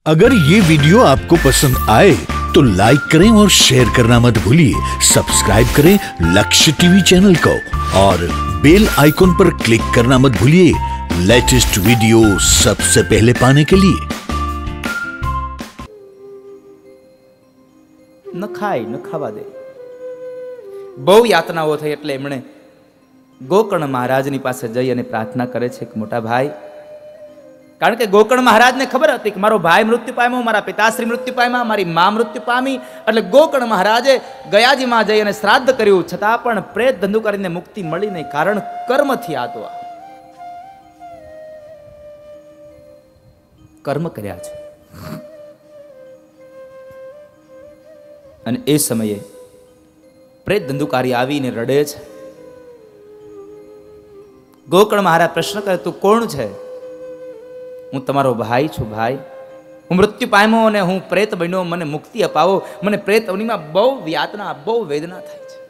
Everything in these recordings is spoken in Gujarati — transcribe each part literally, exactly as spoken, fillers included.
अगर ये वीडियो आपको पसंद आए तो लाइक करें और शेयर करना मत भूलिए। सब्सक्राइब करें लक्ष्य टीवी चैनल को और बेल आइकॉन पर क्लिक करना मत भूलिए लेटेस्ट वीडियो सबसे पहले पाने के लिए। न खाय न खावा दे। बहु यातनाओ थई એટલે એમણે ગોકર્ણ મહારાજની પાસે જઈ અને પ્રાર્થના કરે છે કે મોટા ભાઈ, કારણ કે ગોકર્ણ મહારાજને ખબર હતી કે મારો ભાઈ મૃત્યુ પામ્યો, મારા પિતાશ્રી મૃત્યુ પામ્યા, મારી મા મૃત્યુ પામી, એટલે ગોકર્ણ મહારાજે ગયાજીમાં જઈ અને શ્રાદ્ધ કર્યું, છતાં પણ પ્રેત ધંધુકારીને મુક્તિ મળી નહીં, કારણ કર્મથી આ તો કર્મ કર્યા છે। અને એ સમયે પ્રેત ધંધુકારી આવીને રડે છે। ગોકર્ણ મહારાજ પ્રશ્ન કરે, તું કોણ છે? હું તમારો ભાઈ છું ભાઈ, હું મૃત્યુ પામ્યો અને હું પ્રેત બન્યો, મને મુક્તિ અપાવો, મને પ્રેત અવનીમાં બહુ યાતના બહુ વેદના થાય છે।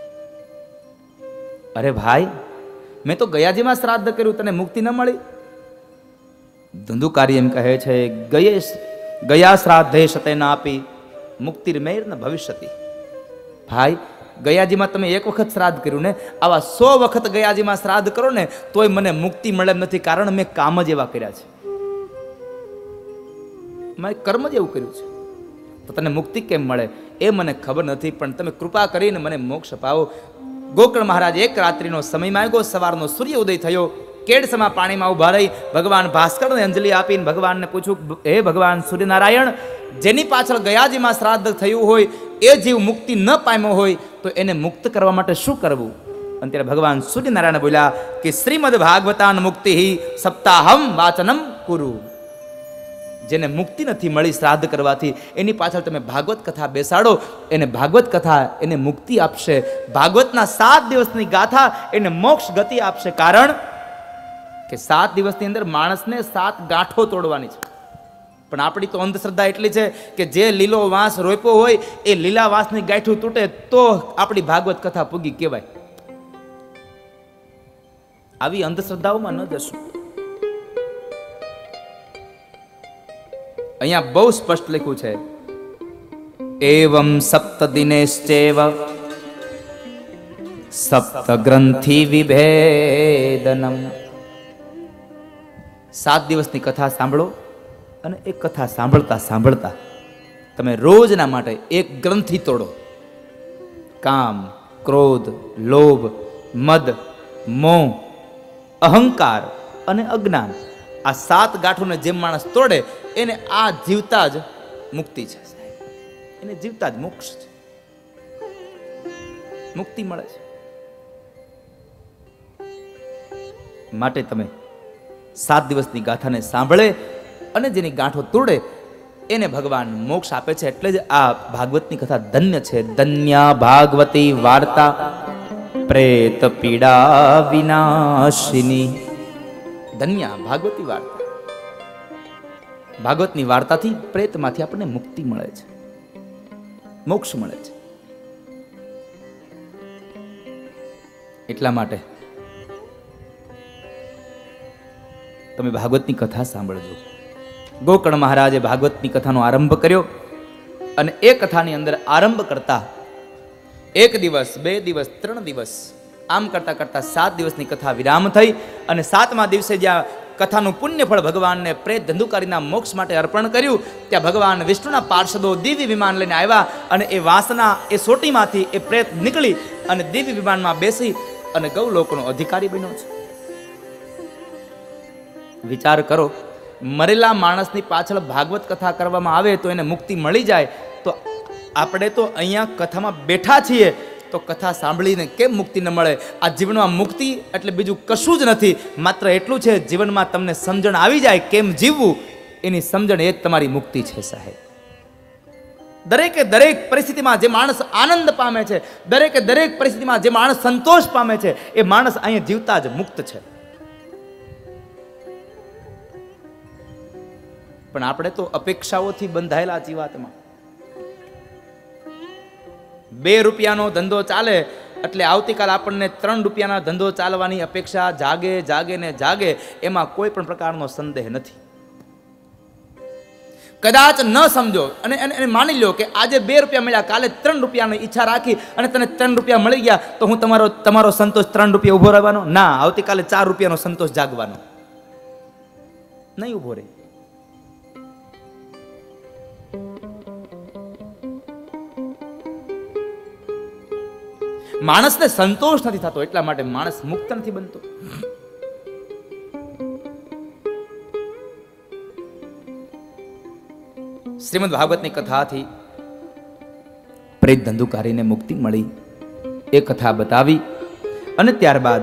અરે ભાઈ, મેં તો ગયાજીમાં શ્રાદ્ધ કર્યું, તને મુક્તિ ન મળી? ધંધુકારી એમ કહે છે, ગયે ગયા શ્રાદ્ધે સતે ના આપી મુક્તિર્મેર ન ભવિષ્યતિ। ભાઈ, ગયાજીમાં તમે એક વખત શ્રાદ્ધ કર્યું ને, આવા સો વખત ગયાજીમાં શ્રાદ્ધ કરો ને તોય મને મુક્તિ મળે એમ નથી, કારણ મેં કામ જ એવા કર્યા છે, મેં કર્મ જ એવું કર્યું છે, તો તને મુક્તિ કેમ મળે એ મને ખબર નથી, પણ તમે કૃપા કરીને મને મોક્ષ અપાવો। ગોકર્ણ મહારાજ એક રાત્રિનો સમય માંગ્યો, સવારનો સૂર્ય ઉદય થયો, કેડસમાં પાણીમાં ઉભા રહી ભગવાન ભાસ્કરને અંજલિ આપીને ભગવાનને પૂછ્યું, હે ભગવાન સૂર્યનારાયણ, જેની પાછળ ગયાજીમાં શ્રાદ્ધ થયું હોય એ જીવ મુક્તિ ન પામ્યો હોય તો એને મુક્ત કરવા માટે શું કરવું? અને ત્યારે ભગવાન સૂર્યનારાયણ બોલ્યા કે શ્રીમદ ભાગવતાન મુક્તિ સપ્તાહમ વાચનમ કુરુ। જેને મુક્તિ નથી મળી શ્રાદ્ધ કરવાથી, એની પાછળ તમે ભાગવત કથા બેસાડો, એને ભાગવત કથા એને મુક્તિ આપશે। ભાગવતના સાત દિવસની ગાથા એને મોક્ષ ગતિ આપશે, કારણ કે સાત દિવસની અંદર માણસને સાત ગાંઠો તોડવાની છે। પણ આપણી તો અંધશ્રદ્ધા એટલી છે કે જે લીલો વાંસ રોપ્યો હોય એ લીલા વાંસની ગાંઠું તૂટે તો આપણી ભાગવત કથા પૂગી કહેવાય। આવી અંધશ્રદ્ધાઓમાં ન જશું। અહીંયા બહુ સ્પષ્ટ લખ્યું છે, એવમ સપ્ત દિનેશ્ચેવ સપ્ત ગ્રંથિ વિભેદનમ। સાત દિવસની કથા સાંભળો અને એ કથા સાંભળતા સાંભળતા તમે રોજના માટે એક ગ્રંથિ તોડો। કામ, ક્રોધ, લોભ, મદ, મોહ, અહંકાર અને અજ્ઞાન, આ સાત ગાંઠોને જેમ માણસ તોડે એને આ જીવતા જ મુક્તિ છે, એને જીવતા જ મોક્ષ છે, મુક્તિ મળે છે। માટે તમે સાત દિવસની ગાથાને સાંભળે અને જેની ગાંઠો તોડે એને ભગવાન મોક્ષ આપે છે। એટલે જ આ ભાગવતની કથા ધન્ય છે। ધન્યા ભાગવતી વાર્તા પ્રેત પીડા વિનાશિની। ધન્યા ભાગવતી વાર્તા, ભાગવતની વાર્તાથી પ્રેતમાંથી આપણને મુક્તિ મળે છે, મોક્ષ મળે છે। એટલા માટે તમે ભાગવતની કથા સાંભળજો। ગોકર્ણ મહારાજે ભાગવતની કથાનો આરંભ કર્યો અને એ કથાની અંદર આરંભ કરતા એક દિવસ, બે દિવસ, ત્રણ દિવસ, આમ કરતા કરતા સાત દિવસની કથા વિરામ થઈ અને સાતમા દિવસે જ્યાં કથાનું પુણ્યફળ ભગવાનને પ્રેત ધંધુકારીના મોક્ષ માટે અર્પણ કર્યું, ત્યાં ભગવાન વિષ્ણુના પાર્ષદો દિવ્ય વિમાન લઈને આવ્યા અને એ વાસના એ સોટીમાંથી એ પ્રેત નીકળી અને દિવ્ય વિમાનમાં બેસી અને ગૌલોકનો અધિકારી બન્યો છે। વિચાર કરો, મરેલા માણસની પાછળ ભાગવત કથા કરવામાં આવે તો એને મુક્તિ મળી જાય, તો આપણે તો અહીંયા કથામાં બેઠા છીએ તો કથા સાંભળીને કેમ મુક્તિ ન મળે? આ જીવનમાં મુક્તિ એટલે બીજું કશું જ નથી, માત્ર એટલું છે, જીવનમાં તમને સમજણ આવી જાય કેમ જીવવું, એની સમજણ એ જ તમારી મુક્તિ છે સાહેબ। દરેકે દરેક પરિસ્થિતિમાં જે માણસ આનંદ પામે છે, દરેકે દરેક પરિસ્થિતિમાં જે માણસ સંતોષ પામે છે, એ માણસ અહીંયા જીવતા જ મુક્ત છે। પણ આપણે તો અપેક્ષાઓથી બંધાયેલા જીવાતમાં, બે રૂપિયાનો ધંધો ચાલે એટલે આવતીકાલ આપણને ત્રણ રૂપિયાના ધંધો ચાલવાની અપેક્ષા જાગે જાગે ને જાગે, એમાં કોઈ પણ પ્રકારનો સંદેહ નથી। કદાચ ન સમજો અને એને માની લો કે આજે બે રૂપિયા મળ્યા, કાલે ત્રણ રૂપિયાની ઈચ્છા રાખી અને તને ત્રણ રૂપિયા મળી ગયા, તો હું તમારો તમારો સંતોષ ત્રણ રૂપિયા ઉભો રહેવાનો? ના, આવતીકાલે ચાર રૂપિયાનો સંતોષ જાગવાનો, નહીં ઉભો રહે. માણસને સંતોષ નથી થતો, એટલા માટે માણસ મુક્ત નથી બનતો. શ્રીમદ ભાગવતની કથાથી પ્રેત ધંધુકારીને મુક્તિ મળી, એ કથા બતાવી અને ત્યારબાદ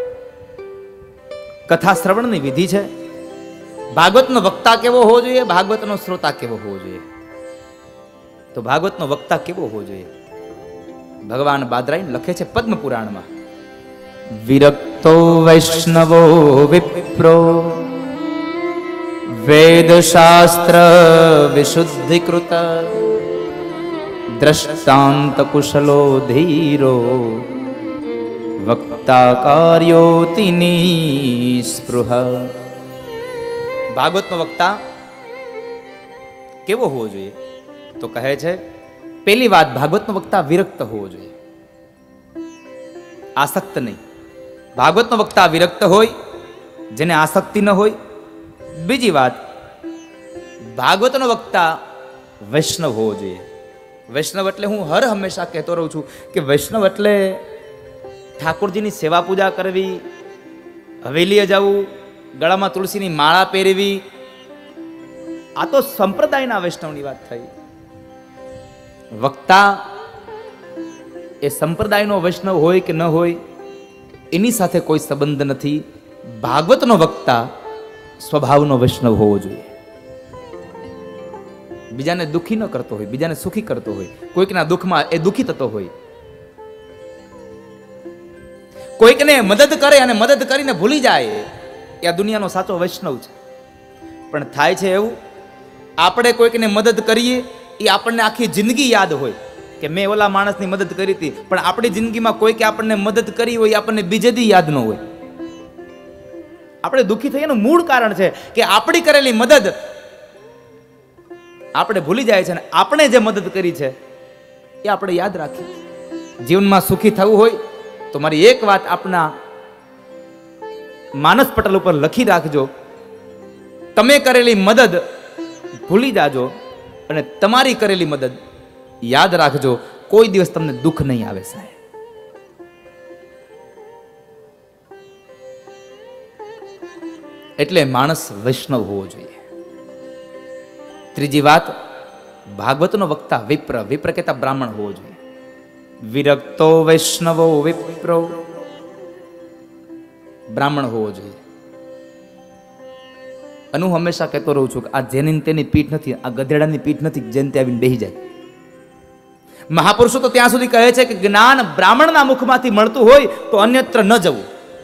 કથા શ્રવણની વિધિ છે. ભાગવતનો વક્તા કેવો હોવો જોઈએ, ભાગવતનો શ્રોતા કેવો હોવો જોઈએ? તો ભાગવતનો વક્તા કેવો હોવો જોઈએ? ભગવાન બાદરાયણ લખે છે પદ્મ પુરાણમાં, વિરક્તો વૈષ્ણવો વિપ્રો વેદ શાસ્ત્ર વિશુદ્ધિકૃત દ્રષ્ટાંત કુશલો ધીરો વક્તા કાર્યોતિની સ્પૃહ. ભાગવતનો વક્તા કેવો હોવો જોઈએ? તો કહે છે પહેલી વાત, ભાગવતનો વક્તા વિરક્ત હોવો જોઈએ, આસક્ત નહીં. ભાગવતનો વક્તા વિરક્ત હોય, જેને આસક્તિ ન હોય. બીજી વાત, ભાગવતનો વક્તા વૈષ્ણવ હોવો જોઈએ. વૈષ્ણવ એટલે હું હર હંમેશા કહેતો રહું છું કે વૈષ્ણવ એટલે ઠાકોરજીની સેવા પૂજા કરવી, હવેલીએ જવું, ગળામાં તુલસીની માળા પહેરવી, આ તો સંપ્રદાયના વૈષ્ણવની વાત થઈ. વક્તા એ સંપ્રદાયનો વૈષ્ણવ હોય કે ન હોય એની સાથે કોઈ સંબંધ નથી. ભાગવતનો વક્તા સ્વભાવનો વૈષ્ણવ હોવો જોઈએ. બીજાને દુઃખી ન કરતો હોય, બીજાને સુખી કરતો હોય, કોઈકના દુઃખમાં એ દુઃખી થતો હોય, કોઈકને મદદ કરે અને મદદ કરીને ભૂલી જાય, એ આ દુનિયાનો સાચો વૈષ્ણવ છે. પણ થાય છે એવું, આપણે કોઈકને મદદ કરીએ, એ આપણને આખી જિંદગી યાદ હોય કે મેં ઓલા માણસની મદદ કરી હતી, પણ આપણી જિંદગીમાં કોઈકે આપણને મદદ કરી હોય આપણને બીજે દી યાદ ન હોય. આપણે દુઃખી થઈએ એનું મૂળ કારણ છે કે આપણી કરેલી મદદ આપણે ભૂલી જાય છે, અને આપણે જે મદદ કરી છે એ આપણે યાદ રાખીએ. જીવનમાં સુખી થવું હોય તો મારી એક વાત આપના માનસ પટલ ઉપર લખી રાખજો, તમે કરેલી મદદ ભૂલી જાજો અને તમારી કરેલી મદદ યાદ રાખજો. કોઈ દિવસ તમને દુઃખ નહીં આવે સાહેબ. એટલે માણસ વૈષ્ણવ હોવો જોઈએ. ત્રીજી વાત, ભાગવતનો વક્તા વિપ્ર, વિપ્ર કહેતા બ્રાહ્મણ હોવો જોઈએ. વિરક્તો વૈષ્ણવો વિપ્રો, બ્રાહ્મણ હોવો જોઈએ. અને હું હંમેશા કહેતો રહું છું કે આ જેની તેની પીઠ નથી, આ ગધેડાની પીઠ નથી જેને તે આવીને બેસી જાય. મહાપુરુષો તો ત્યાં સુધી કહે છે કે જ્ઞાન બ્રાહ્મણના મુખમાંથી મળતું હોય તો અન્યત્ર ન જવું.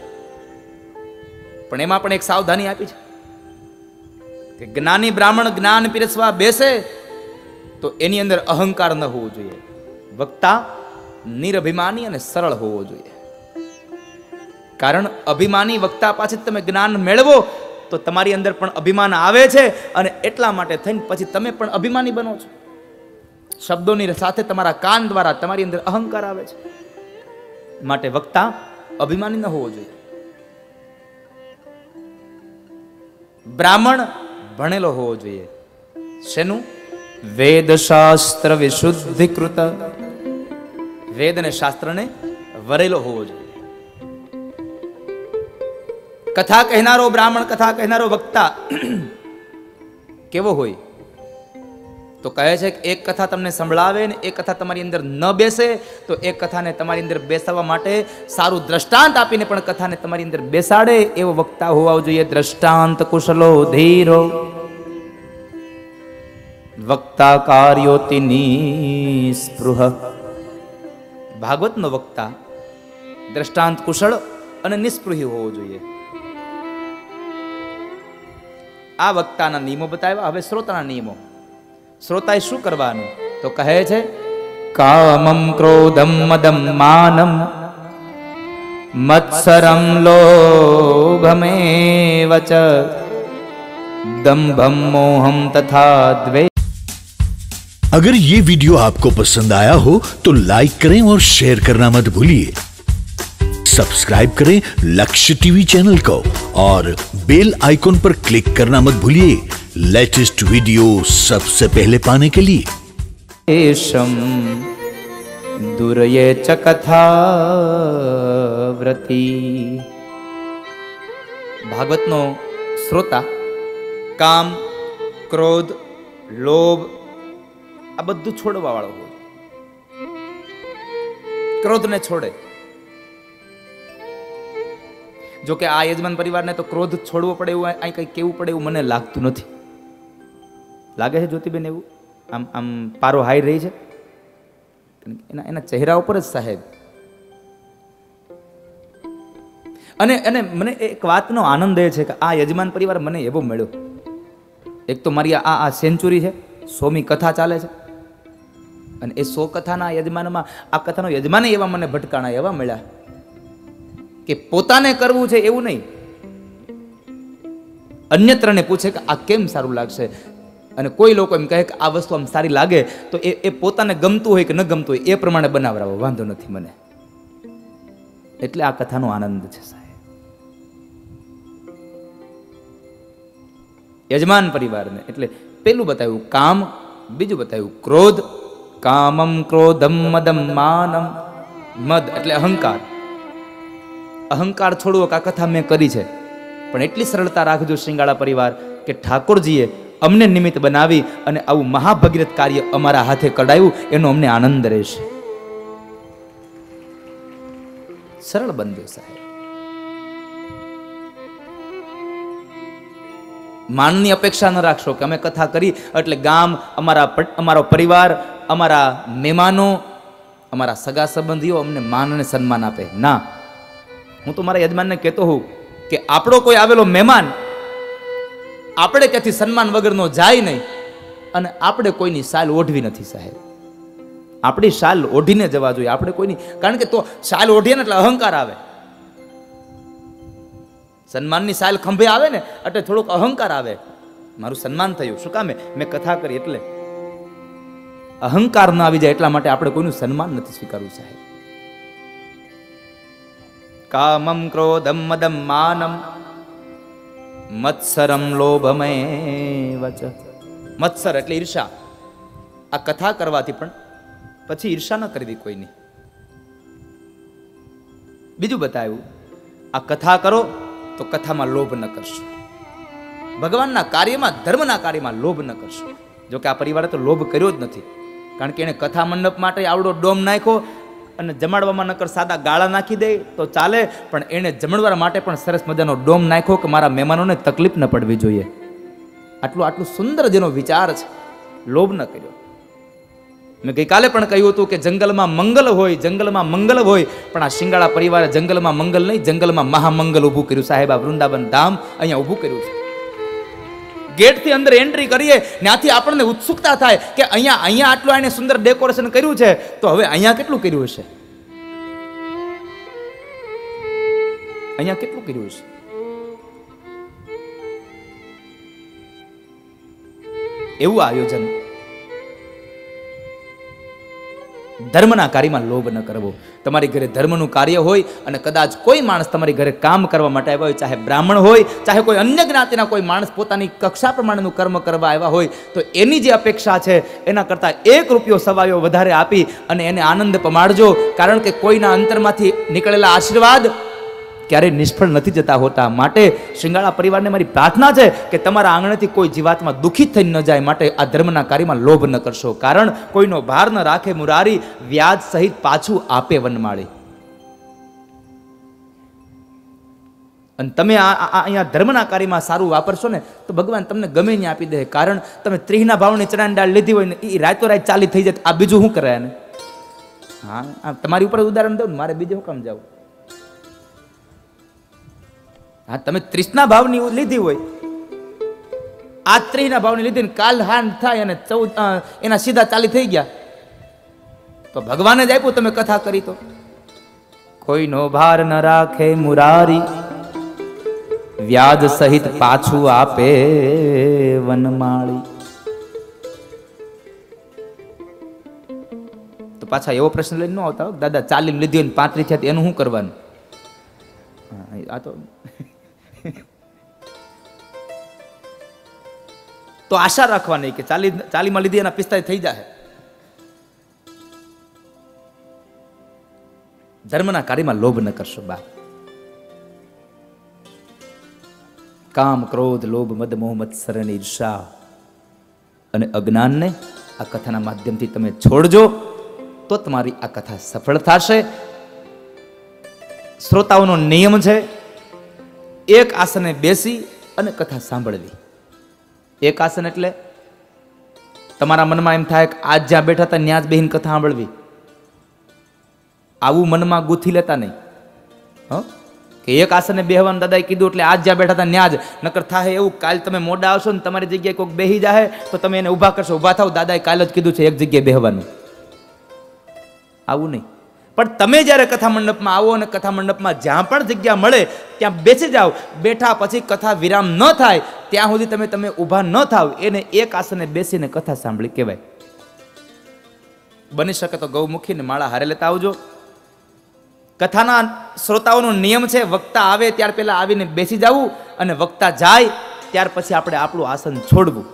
પણ એમાં પણ એક સાવધાની આપી છે કે જ્ઞાની બ્રાહ્મણ જ્ઞાન પીરસવા બેસે તો એની અંદર અહંકાર ન હોવો જોઈએ. વક્તા નિરભિમાની અને સરળ હોવો જોઈએ. કારણ અભિમાની વક્તા પાછળ તમે જ્ઞાન મેળવો તો તમારી અંદર પણ અભિમાન આવે છે, અને એટલા માટે થઈને પછી તમે પણ અભિમાની બનો છો. શબ્દોની સાથે તમારા કાન દ્વારા તમારી અંદર અહંકાર આવે છે. માટે વક્તા અભિમાની ન હોવો જોઈએ. બ્રાહ્મણ ભણેલો હોવો જોઈએ. શેનું? વેદ શાસ્ત્ર વિશુદ્ધિકૃત, વેદ અને શાસ્ત્રને વરેલો હોવો જોઈએ. કથા કહેનારો બ્રાહ્મણ, કથા કહેનારો વક્તા કેવો હોય? તો કહે છે કે એક કથા તમને સંભળાવે ને એક કથા તમારી અંદર ન બેસે તો એક કથાને તમારી અંદર બેસાડવા માટે સારું દ્રષ્ટાંત આપીને પણ કથાને તમારી અંદર બેસાડે એવો વક્તા હોવા જોઈએ. દ્રષ્ટાંત કુશલો ધીરો વક્તા કાર્યોતિની સ્પૃહ. ભાગવતનો વક્તા દ્રષ્ટાંત કુશળ અને નિસ્પૃહી હોવો જોઈએ. આ વક્તાના નિયમો બતાવ્યા. હવે શ્રોતાના નિયમો. શ્રોતાએ શું કરવાનું? તો કહે છે કામમ ક્રોધમ મદમ માનમ મત્સરમ લોભમેવ ચ दंभम मोहम तथा द्वे। अगर ये वीडियो आपको पसंद आया हो तो लाइक करें और शेयर करना मत भूलिए। सब्सक्राइब करें लक्ष्य टीवी चैनल को और बेल आइकॉन पर क्लिक करना मत भूलिए लेटेस्ट वीडियो सबसे पहले पाने के लिए। एशम दुर्ये च कथा व्रती। भागवत नो श्रोता काम, क्रोध, लोभ आ बधु छोड़वा वाळो होय। क्रोध ने छोड़े। जो के आ यजमान परिवार ने तो क्रोध छोड़वो पड़े एवं आ कई केवू पड़े एवं मने लागतुं नथी। लागे छे ज्योतिबेन एवुं? आम आम पारो हाई रही है एना एना चेहरा पर ज साहेब। अने अने मने एक वातनो आनंद ए छे के आ यजमान परिवार मने एवो मळ्यो। एक तो मारी आ आ सेंचुरी है, सोमी कथा चाले छे अने ए सौ कथाना यजमानमा आ कथानो यजमाने एवा मने भटकाणा एवा मळ्या के पोताने करवुं छे एवुं नहीं, अन्यत्रने पूछे के आ केम सारूं लागशे। અને કોઈ લોકો એમ કહે કે આ વસ્તુ આમ સારી લાગે તો એ એ પોતાને ગમતું હોય કે ન ગમતું હોય એ પ્રમાણે બનાવરાવો, વાંધો નથી મને। એટલે આ કથાનો આનંદ છે સાહેબ। યજમાન પરિવારને એટલે પેલું બતાવ્યું કામ, બીજું બતાવ્યું ક્રોધ। કામમ ક્રોધમ મદમ માનમ। મદ એટલે અહંકાર। અહંકાર છોડવો કે આ કથા મેં કરી છે, પણ એટલી સરળતા રાખજો શિંગાળા પરિવાર કે ઠાકોરજીએ અમને નિમિત્ત બનાવી અને આવું મહાભગીરથ કાર્ય અમારા હાથે કરાયું એનો અમને આનંદ રહેશે। સરળ બનજો સાહેબ। માનની અપેક્ષા ન રાખશો કે અમે કથા કરી એટલે ગામ, અમારા અમારો પરિવાર, અમારા મહેમાનો, અમારા સગા સંબંધીઓ અમને માન અને સન્માન આપે। ના, હું તો મારા યજમાનને કહેતો હોઉં કે આપણો કોઈ આવેલો મહેમાન આપણે ક્યાંથી સન્માન વગરનો જાય નહીં અને આપણે કોઈની શાલ ઓઢવી નથી સાહેબ। આપણી શાલ ઓઢીને જવા જોઈએ, આપણે કોઈની, કારણ કે તો શાલ ઓઢીએ ને એટલે અહંકાર આવે। સન્માનની શાલ ખંભે આવે ને એટલે થોડોક અહંકાર આવે, મારું સન્માન થયું, શું કામે મેં કથા કરી એટલે। અહંકાર ન આવી જાય એટલા માટે આપણે કોઈનું સન્માન નથી સ્વીકારવું સાહેબ। કામમ ક્રોધમ મદમ માનમ મત્સરમ લોભમય વચ। મત્સર એટલે ઈર્ષા। આ કથા કરવાથી પણ પછી ઈર્ષા ન કરવી કોઈની। બીજું બતાવ્યું આ કથા કરો તો કથામાં લોભ ન કરશો, ભગવાનના કાર્યમાં, ધર્મના કાર્યમાં લોભ ન કરશો। જો કે આ પરિવારે તો લોભ કર્યો જ નથી, કારણ કે એને કથા મંડપ માટે આવડો ડોમ નાખ્યો અને જમાડવામાં નકર સાદા ગાળા નાખી દે તો ચાલે, પણ એને જમણવાર માટે પણ સરસ મજાનો ડોમ નાખ્યો કે મારા મહેમાનોને તકલીફ ન પડવી જોઈએ। આટલું આટલું સુંદર જેનો વિચાર છે, લોભ ન કર્યો। મેં ગઈકાલે પણ કહ્યું હતું કે જંગલમાં મંગલ હોય, જંગલમાં મંગલ હોય, પણ આ શિંગાળા પરિવારે જંગલમાં મંગલ નહીં, જંગલમાં મહામંગલ ઊભું કર્યું સાહેબ। આ વૃંદાવન ધામ અહીંયા ઊભું કર્યું છે। ગેટથી અંદર એન્ટ્રી કરીએ ત્યાંથી આપણને ઉત્સુકતા થાય કે અહીંયા અહીંયા આટલું એને સુંદર ડેકોરેશન કર્યું છે તો હવે અહીંયા કેટલું કર્યું હશે, અહીંયા કેટલું કર્યું હશે। એવું આયોજન। ધર્મના કાર્યમાં લોભ ન કરવો। તમારી ઘરે ધર્મનું કાર્ય હોય અને કદાચ કોઈ માણસ તમારી ઘરે કામ કરવા માટે આવ્યા હોય, ચાહે બ્રાહ્મણ હોય, ચાહે કોઈ અન્ય જ્ઞાતિના કોઈ માણસ પોતાની કક્ષા પ્રમાણેનું કર્મ કરવા આવ્યા હોય, તો એની જે અપેક્ષા છે એના કરતાં એક રૂપિયો સવાયો વધારે આપી અને એને આનંદ પમાડજો, કારણ કે કોઈના અંતરમાંથી નીકળેલા આશીર્વાદ ક્યારેય નિષ્ફળ નથી જતા હોતા। માટે શિંગાળા પરિવારને મારી પ્રાર્થના છે કે તમારા આંગણેથી કોઈ જીવાત્મા દુઃખિત થઈ ન જાય, માટે આ ધર્મના કાર્યમાં લોભ ન કરશો, કારણ કોઈનો ભાર ન રાખે મુરારી, વ્યાજ સહિત પાછું આપે વનમાળી। અને તમે આ અહીંયા ધર્મના કાર્યમાં સારું વાપરશો ને તો ભગવાન તમને ગમે ત્યાં આપી દે, કારણ તમે ત્રીના ભાવની ચણાની દાળ લીધી હોય ને એ રાતો રાત ચાલી થઈ જાય, આ બીજું શું કરે ને? હા, તમારી ઉપર ઉદાહરણ દઉં ને, મારે બીજે હું કામ જાઉં? હા, તમે ત્રીસના ભાવની લીધી હોય, આ ત્રીસના ભાવની લીધી ને કાલ હાન થાય અને ચૌદ એના સીધા ચાલી થઈ ગયા તો ભગવાને જ આપ્યું, તમે કથા કરી તો। કોઈનો ભાર ન રાખે મુરારી, વ્યાજ સહિત પાછું આપે વનમાળી. તો પાછા એવો પ્રશ્ન લઈને ન આવતા, દાદા ચાલીમ લીધી ને પાંત્રી થયા એનું શું કરવાનું? આ તો તો આશા રાખવાની કે ચાલી ચાલીમાં લીધી એના પિસ્તાલીસ થઈ જાય. ધર્મના કાર્યમાં લોભ ન કરશો બા. કામ, ક્રોધ, લોભ, મદ, મોહ, મત્સર અને ઈર્ષા અને અજ્ઞાનને આ કથાના માધ્યમથી તમે છોડજો તો તમારી આ કથા સફળ થશે. શ્રોતાઓનો નિયમ છે એક આસને બેસી અને કથા સાંભળવી. એક આસન એટલે તમારા મનમાં એમ થાય કે આજ જ્યાં બેઠા હતા ત્યાં જ બેહીને કથા સાંભળવી. આવું મનમાં ગૂંથી લેતા નહીં. હ કે એક આસને બેહવાનું દાદાએ કીધું એટલે આજ જ્યાં બેઠા હતા ત્યાં જ. નકર થાય એવું કાલ તમે મોડા આવશો ને તમારી જગ્યાએ કોઈક બેહી જાય તો તમે એને ઊભા કરશો, ઊભા થાવ, દાદાએ કાલ જ કીધું છે એક જગ્યાએ બેહવાનું. આવું નહીં. પણ તમે જ્યારે કથા મંડપમાં આવો અને કથા મંડપમાં જ્યાં પણ જગ્યા મળે ત્યાં બેસી જાઓ. બેઠા પછી કથા વિરામ ન થાય ત્યાં સુધી તમે તમે ઊભા ન થાવ, એને એક આસને બેસીને કથા સાંભળી કહેવાય. બની શકે તો ગૌમુખીને માળા હારે લેતા આવજો. કથાના શ્રોતાઓનો નિયમ છે વક્તા આવે ત્યાર પહેલા આવીને બેસી જવું અને વક્તા જાય ત્યાર પછી આપણે આપણું આસન છોડવું.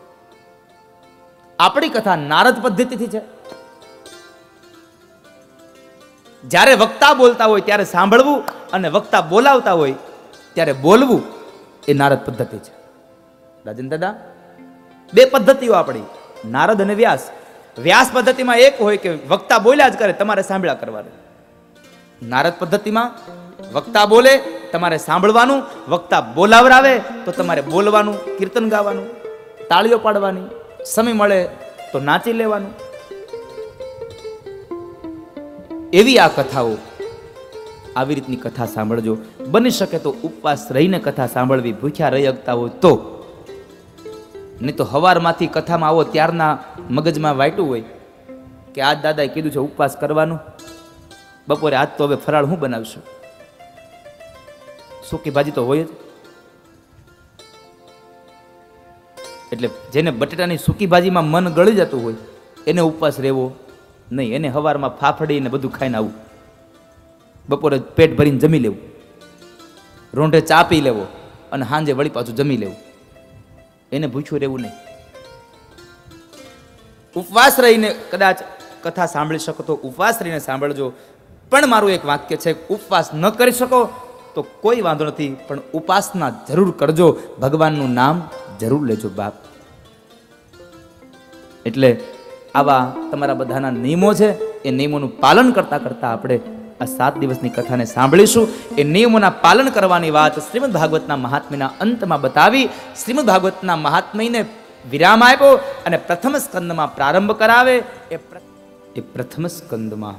આપણી કથા નારદ પદ્ધતિથી છે. જ્યારે વક્તા બોલતા હોય ત્યારે સાંભળવું અને વક્તા બોલાવતા હોય ત્યારે બોલવું એ નારદ પદ્ધતિ છે. રાજન દાદા, બે પદ્ધતિઓ આપણી, નારદ અને વ્યાસ. વ્યાસ પદ્ધતિમાં એક હોય કે વક્તા બોલ્યા જ કરે, તમારે સાંભળ્યા કરવાનું. નારદ પદ્ધતિમાં વક્તા બોલે તમારે સાંભળવાનું, વક્તા બોલાવરાવે તો તમારે બોલવાનું, કીર્તન ગાવાનું, તાળીઓ પાડવાની, સમય મળે તો નાચી લેવાનું. એવી આ કથાઓ, આવી રીતની કથા સાંભળજો. બની શકે તો ઉપવાસ રહીને કથા સાંભળવી, ભૂખ્યા રહી શકતા હોય તો. નહીં તો હવારમાંથી કથામાં આવો ત્યારના મગજમાં વાટ્યું હોય કે આજ દાદાએ કીધું છે ઉપવાસ કરવાનું, બપોરે આજ તો હવે ફરાળ હું બનાવશું. સૂકી ભાજી તો હોય જ. એટલે જેને બટેટાની સૂકી ભાજીમાં મન ગળી જતું હોય એને ઉપવાસ રહેવો નહીં. એને હવારમાં ફાફડી ને બધું ખાઈને આવું, બપોરે પેટ ભરીને જમી લેવું, રોંઢે ચા પી લેવો અને સાંજે વળી પાછું જમી લેવું. એને ભૂખ્યું રહેવું નહીં. ઉપવાસ રહીને કદાચ કથા સાંભળી શકો તો ઉપવાસ રહીને સાંભળજો. પણ મારું એક વાક્ય છે, ઉપવાસ ન કરી શકો તો કોઈ વાંધો નથી, પણ ઉપાસના જરૂર કરજો, ભગવાનનું નામ જરૂર લેજો બાપ. એટલે આવા તમારા બધાના નિયમો છે, એ નિયમોનું પાલન કરતા કરતા આપણે આ સાત દિવસની કથાને સાંભળીશું. એ નિયમોના પાલન કરવાની વાત શ્રીમદ ભાગવતના મહાત્મ્યના અંતમાં બતાવી, શ્રીમદ ભાગવતના મહાત્મ્યને વિરામ આપ્યો અને પ્રથમ સ્કંદમાં પ્રારંભ કરાવે. એ એ પ્રથમ સ્કંદમાં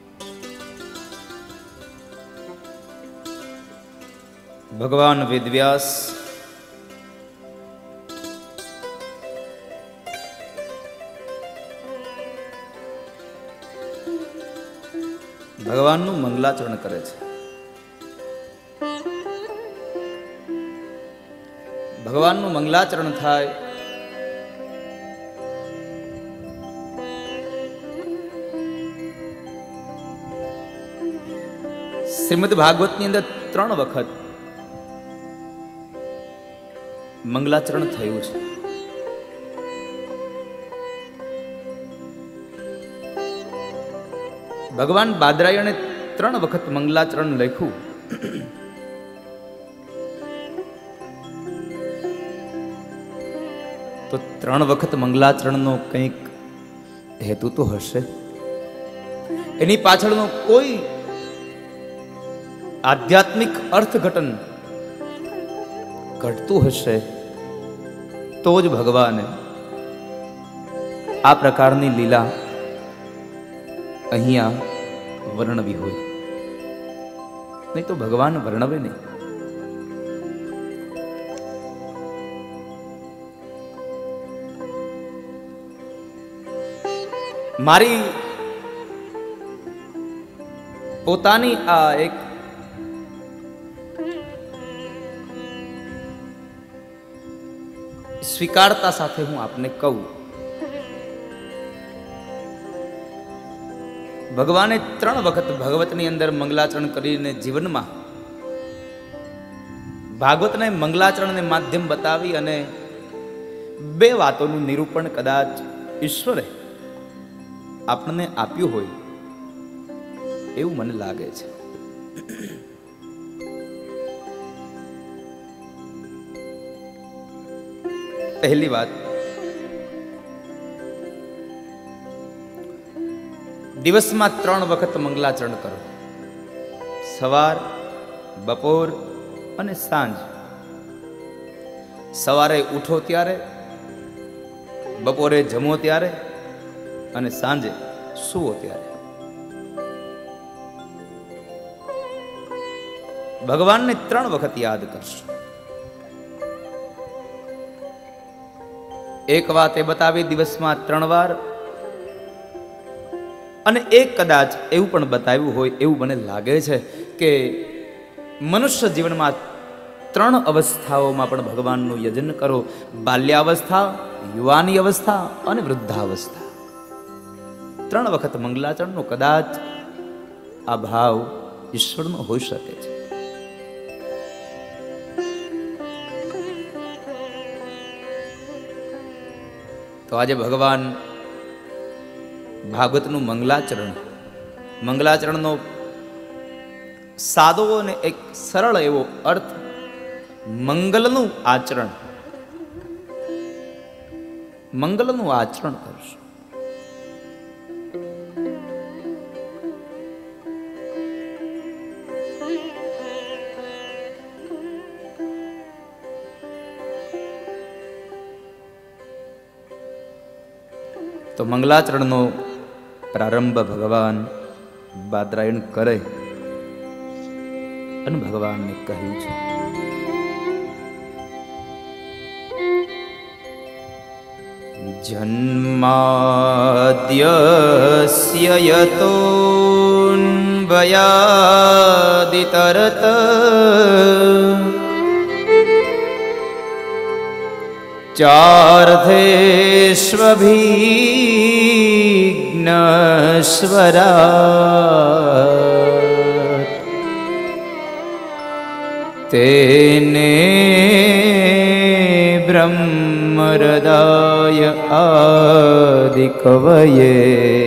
ભગવાન વેદવ્યાસ ભગવાનનું મંગલાચરણ કરે છે. ભગવાનનું મંગલાચરણ થાય શ્રીમદ ભાગવતની અંદર ત્રણ વખત મંગલાચરણ થયું છે. ભગવાન બાદરાયણે ત્રણ વખત મંગલાચરણ લખ્યું. તો ત્રણ વખત મંગલાચરણનો કંઈક હેતુ તો હશે. એની પાછળનો કોઈ આધ્યાત્મિક અર્થઘટન ઘટતું હશે તો જ ભગવાને આ પ્રકારની લીલા અહીંયા વર્ણવી હોય, નહીં તો ભગવાન વર્ણવે નહીં. મારી પોતાની આ એક સ્વીકારતા સાથે હું આપને કહું, ભગવાને ત્રણ વખત ભાગવતની અંદર મંગલાચરણ કરીને જીવનમાં ભાગવતને મંગલાચરણને માધ્યમ બતાવી અને બે વાતોનું નિરૂપણ કદાચ ઈશ્વરે આપણને આપ્યું હોય એવું મને લાગે છે. પહેલી વાત, દિવસમાં ત્રણ વખત મંગલાચરણ કરો. સવાર, બપોર અને સાંજ. સવારે ઉઠો ત્યારે, બપોરે જમો ત્યારે અને સાંજે સૂવો ત્યારે. ભગવાનને ત્રણ વખત યાદ કરશો. એક વાત એ બતાવી દિવસમાં ત્રણ વાર, અને એક કદાચ એવું પણ બતાવ્યું હોય એવું મને લાગે છે કે મનુષ્ય જીવનમાં ત્રણ અવસ્થાઓમાં પણ ભગવાનનું યજન કરો. બાલ્યાવસ્થા, યુવાની અવસ્થા અને વૃદ્ધાવસ્થા. ત્રણ વખત મંગલાચરણનો કદાચ આ ભાવ ઈશ્વરનો હોઈ શકે છે. તો આજે ભગવાન ભાગવતનું મંગલાચરણ, મંગલાચરણનો સાદો અને એક સરળ એવો અર્થ મંગલનું આચરણ, મંગલનું આચરણ કરશું. તો મંગલાચરણનો પ્રારંભ ભગવાન બાદરાયણ કરે અને ભગવાનને કહ્યું છે, જન્માદ્યસ્ય યતોન્વયાદિતરત ચાર્ધેષ્વભિઘ્નસ્વરાટ તેને બ્રહ્મહૃદાય આદિકવયે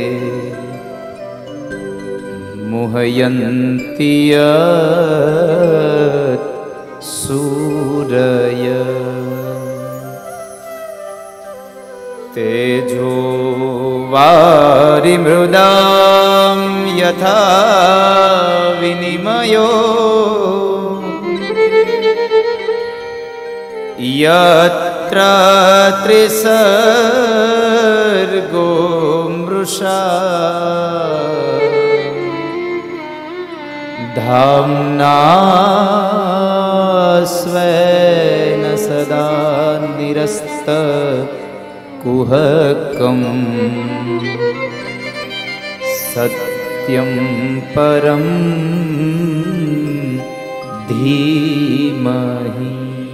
મુહયન્તિ યત સૂરય તેજો વારિમૃદામ યથા વિનિમયો યત્ર ત્રિસર્ગો મૃષા ધામ્ના સ્વેન સદા નિરસ્ત કુહકમ સત્યમ પરમ ધીમહિ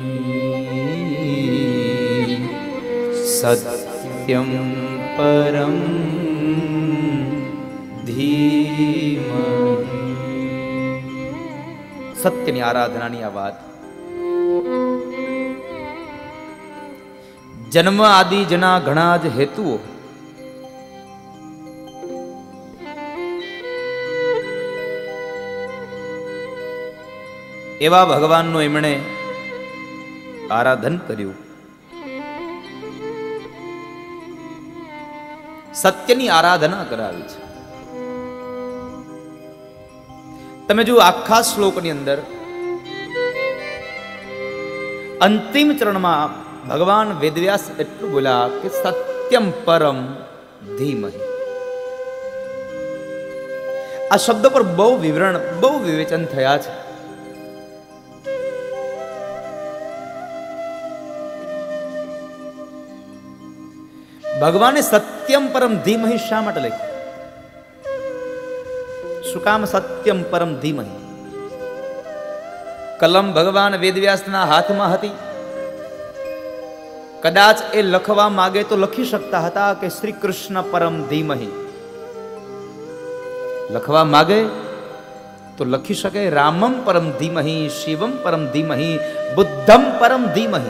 સત્યમ પરમ ધીમહિ. સત્યની આરાધનાની આ વાત જન્મ આદિ જના ઘણા જ હેતુઓ એવા ભગવાનનું એમણે આરાધન કર્યું. સત્યની આરાધના કરાવી છે. તમે જો આખા શ્લોકની અંદર અંતિમ ચરણમાં ભગવાન વેદવ્યાસ એટલું બોલ્યા કે સત્યમ પરમ ધીમહિ. આ શબ્દ પર બહુ વિવરણ, બહુ વિવેચન થયા છે. ભગવાને સત્યમ પરમ ધીમહિ શા માટે લખ્યું? શું કામ સત્યમ પરમ ધીમહિ? કલમ ભગવાન વેદવ્યાસના હાથમાં હતી. કદાચ એ લખવા માગે તો લખી શકતા હતા કે શ્રી કૃષ્ણ પરમ ધીમહિ. લખવા માગે તો લખી શકે રામમ પરમ ધીમહિ, શિવમ પરમ ધીમહિ, બુદ્ધમ પરમ ધીમહિ.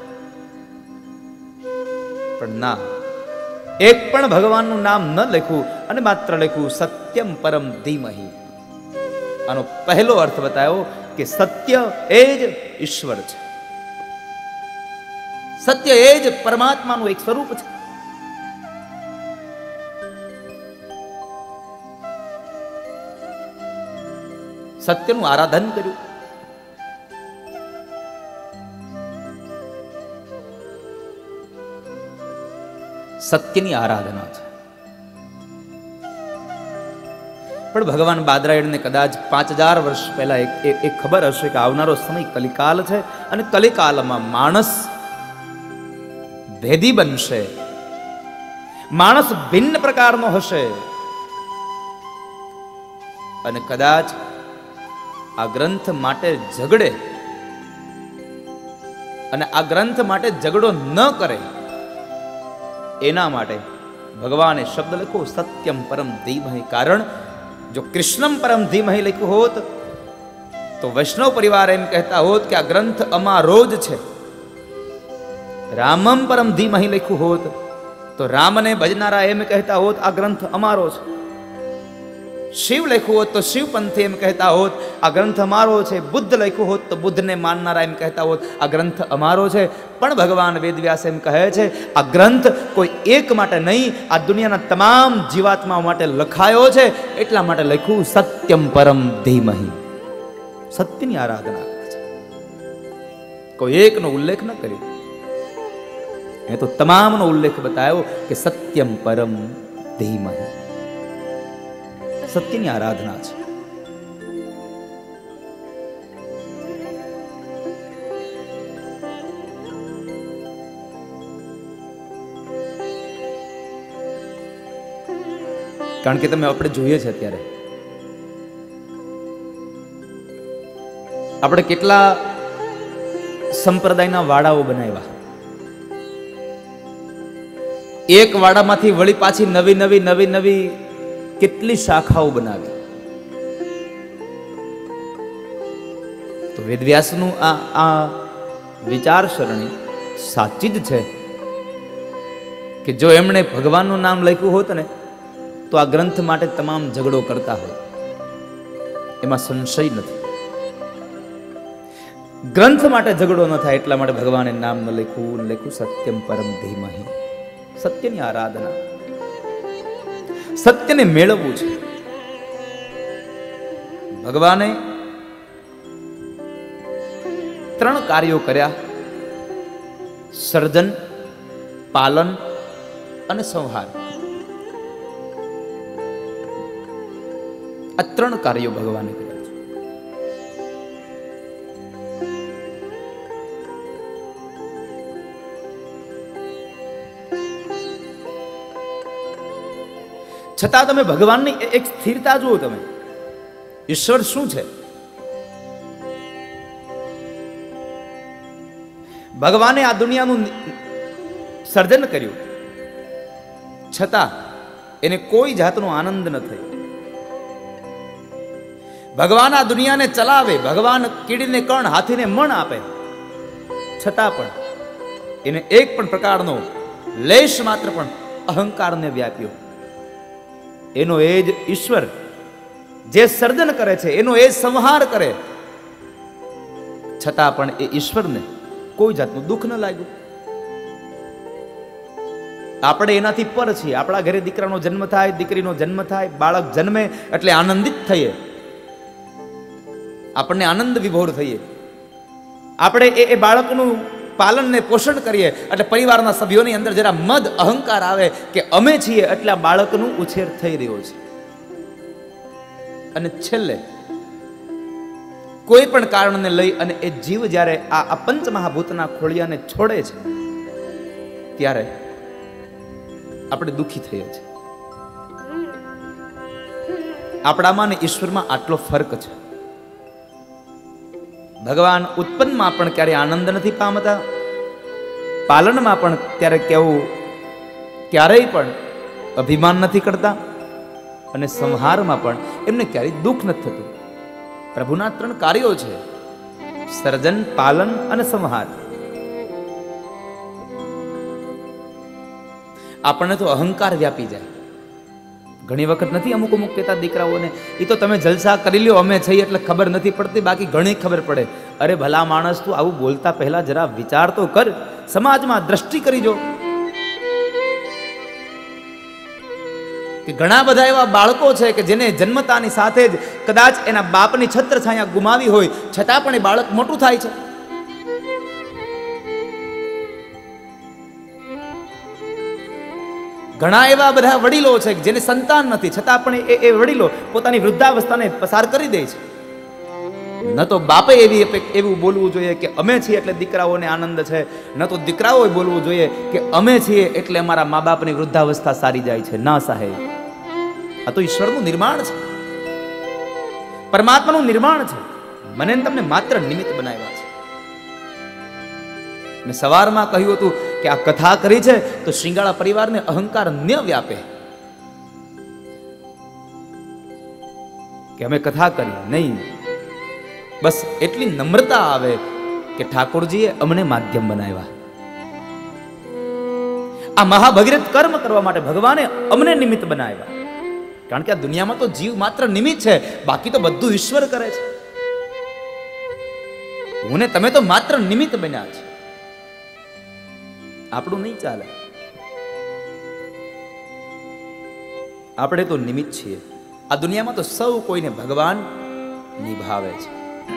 પણ ના, એક પણ ભગવાનનું નામ ન લખ્યું અને માત્ર લખ્યું સત્યમ પરમ ધીમહિ. આનો પહેલો અર્થ બતાવ્યો કે સત્ય એ જ ઈશ્વર છે, સત્ય એ જ પરમાત્માનું એક સ્વરૂપ છે. સત્યનું આરાધન કર્યું. સત્યની આરાધના છે. પણ ભગવાન બાદરાયણને કદાચ પાંચ હજાર વર્ષ પહેલા એક એક ખબર હશે કે આવનારો સમય કલિકાલ છે અને કલિકાલમાં માણસ ભેદી બનશે, માણસ ભિન્ન પ્રકારનો હશે અને કદાચ આ ગ્રંથ માટે ઝઘડે અને આ ગ્રંથ માટે ઝઘડો ન કરે એના માટે ભગવાને શબ્દ લખ્યો સત્યમ પરમ ધીમહિ. કારણ જો કૃષ્ણમ પરમ ધીમહિ લખ્યું હોત તો વૈષ્ણવ પરિવાર એમ કહેતા હોત કે આ ગ્રંથ અમારો જ છે. રામમ પરમ ધીમહિ લખ્યું હોત તો રામને ભજનારા એમ કહેતા હોત આ ગ્રંથ અમારો છે. શિવ લખ્યું હોત તો શિવ પંથી એમ કહેતા હોત આ ગ્રંથ અમારો છે. બુદ્ધ લખ્યું હોત તો બુદ્ધને માનનારા એમ કહેતા હોત આ ગ્રંથ અમારો છે. પણ ભગવાન વેદવ્યાસ એમ કહે છે આ ગ્રંથ કોઈ એક માટે નહીં, આ દુનિયાના તમામ જીવાત્માઓ માટે લખાયો છે, એટલા માટે લખ્યું સત્યમ પરમ ધીમહિ. સત્યની આરાધના છે, કોઈ એકનો ઉલ્લેખ ન કર્યો. એ તો તમામનો ઉલ્લેખ બતાવ્યો કે સત્યમ પરમ ધીમહિ. સત્યની આરાધના છે. કારણ કે તમે આપણે જોઈએ છે અત્યારે આપણે કેટલા સંપ્રદાયના વાડાઓ બનાવ્યા. એક વાડામાંથી વળી પાછી નવી નવી નવી નવી કેટલી શાખાઓ બનાવી. તો વેદવ્યાસનું આ આ વિચારસરણી સાચી જ છે કે જો એમણે ભગવાનનું નામ લખ્યું હોત ને તો આ ગ્રંથ માટે તમામ ઝઘડો કરતા હોય, એમાં સંશય નથી. ગ્રંથ માટે ઝઘડો ન થાય એટલા માટે ભગવાને નામ ન લખ્યું, લખ્યું સત્યમ પરમ ધીમહિ. સત્યની આરાધના, સત્યને મેળવવું છે. ભગવાને ત્રણ કાર્યો કર્યા: સર્જન, પાલન અને સંહાર. આ ત્રણ કાર્યો ભગવાને કર્યા છે. છતાં તમે ભગવાનની એક સ્થિરતા જુઓ. તમે ઈશ્વર શું છે? ભગવાને આ દુનિયાનું સર્જન કર્યું, છતાં એને કોઈ જાતનો આનંદ ન થયો. ભગવાન આ દુનિયાને ચલાવે, ભગવાન કીડીને કણ, હાથીને મણ આપે, છતાં પણ એને એક પણ પ્રકારનો લેશ માત્ર પણ અહંકારને વ્યાપ્યો. એનો એ જ ઈશ્વર જે સર્જન કરે છે, એનો એ સંહાર કરે, છતાં પણ એ ઈશ્વરને કોઈ જાતનું દુઃખ ન લાગ્યું. આપણે એનાથી પર છીએ. આપણા ઘરે દીકરાનો જન્મ થાય, દીકરીનો જન્મ થાય, બાળક જન્મે એટલે આનંદિત થઈએ, આપણને આનંદ વિભોર થઈએ. આપણે એ એ બાળકનું પાલન ને પોષણ કરીએ એટલે પરિવારના સભ્યોની અંદર જરા મદ અહંકાર આવે કે અમે છીએ એટલે આ બાળકનું ઉછેર થઈ રહ્યો છે. અને છેલ્લે કોઈ પણ કારણને લઈ અને એ જીવ જ્યારે આ પંચમહાભૂતના ખોળિયાને છોડે છે ત્યારે આપણે દુઃખી થઈએ છીએ. આપણામાં ને ઈશ્વરમાં આટલો ફરક છે. ભગવાન ઉત્પન્નમાં પણ ક્યારે આનંદ નથી પામતા પાલનમાં પણ ત્યારે કેવું ક્યારેય પણ અભિમાન નથી કરતા અને સંહારમાં પણ એમને ક્યારેય દુઃખ નથી થતું. પ્રભુના ત્રણ કાર્યો છે: સર્જન, પાલન અને સંહાર. આપણને તો અહંકાર વ્યાપી જાય. ઘણી વખત નથી અમુક અમુક કહેતા દીકરાઓને, એ તો તમે જલસા કરી લ્યો, અમે છીએ એટલે ખબર નથી પડતી, બાકી ઘણી ખબર પડે. અરે ભલા માણસ, તું આવું બોલતા પહેલા જરા વિચાર તો કર, સમાજમાં દ્રષ્ટિ કરી જો કે ઘણા બધા એવા બાળકો છે કે જેને જન્મતાની સાથે જ કદાચ એના બાપની છત્ર છાયા ગુમાવી હોય, છતાં પણ એ બાળક મોટું થાય છે. ઘણા એવા બધા વડીલો છે જેને સંતાન નથી, છતાં પણ એ એ વડીલો પોતાની વૃદ્ધાવસ્થાને પસાર કરી દે છે. ન તો બાપે એવી એવું બોલવું જોઈએ કે અમે છીએ એટલે દીકરાઓને આનંદ છે, ન તો દીકરાઓએ બોલવું જોઈએ કે અમે છીએ એટલે અમારા મા બાપની વૃદ્ધાવસ્થા સારી જાય છે. ના સાહેબ, આ તો ઈશ્વરનું નિર્માણ છે, પરમાત્માનું નિર્માણ છે. મને તમને માત્ર નિમિત્ત બનાવ્યા છે. મેં સવારમાં કહ્યું હતું કે આ કથા કરી છે તો શિંગાળા પરિવારને અહંકાર ન વ્યાપે કે અમે કથા કરી, નહીં. બસ એટલી નમ્રતા આવે કે ઠાકોરજીએ અમને માધ્યમ બનાવ્યા. આ મહાભગીરથ કર્મ કરવા માટે ભગવાને અમને નિમિત્ત બનાવ્યા. કારણ કે આ દુનિયામાં તો જીવ માત્ર નિમિત્ત છે, બાકી તો બધું ઈશ્વર કરે છે. હું ને તમે તો માત્ર નિમિત્ત બન્યા છે. આપણું નહીં ચાલે. આપણે તો નિમિત્ત છીએ. આ દુનિયામાં તો સૌ કોઈને ભગવાન નિભાવે છે.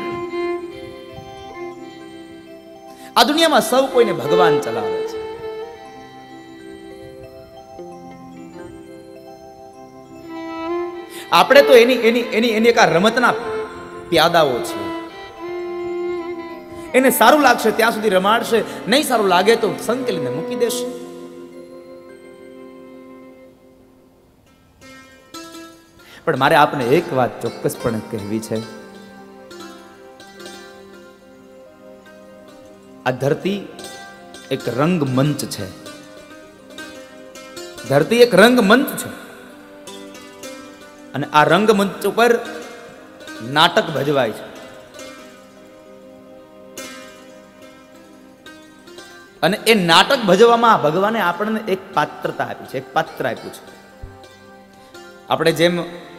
આ દુનિયામાં સૌ કોઈને ભગવાન ચલાવે છે. આપણે તો એની એની એની એની એક રમતના પ્યાદાઓ છીએ. એને સારું લાગશે ત્યાં સુધી રમાડશે, નહીં સારું લાગે તો સંકેલીને મૂકી દેશે. પણ મારે આપને એક વાત ચોક્કસપણે કહેવી છે. આ ધરતી એક રંગમંચ છે. ધરતી એક રંગમંચ છે અને આ રંગમંચ ઉપર નાટક ભજવાય છે. અને એ નાટક ભજવામાં ભગવાને આપણને એક પાત્રતા આપી છે, એક પાત્ર આપ્યું છે. આપણે જેમ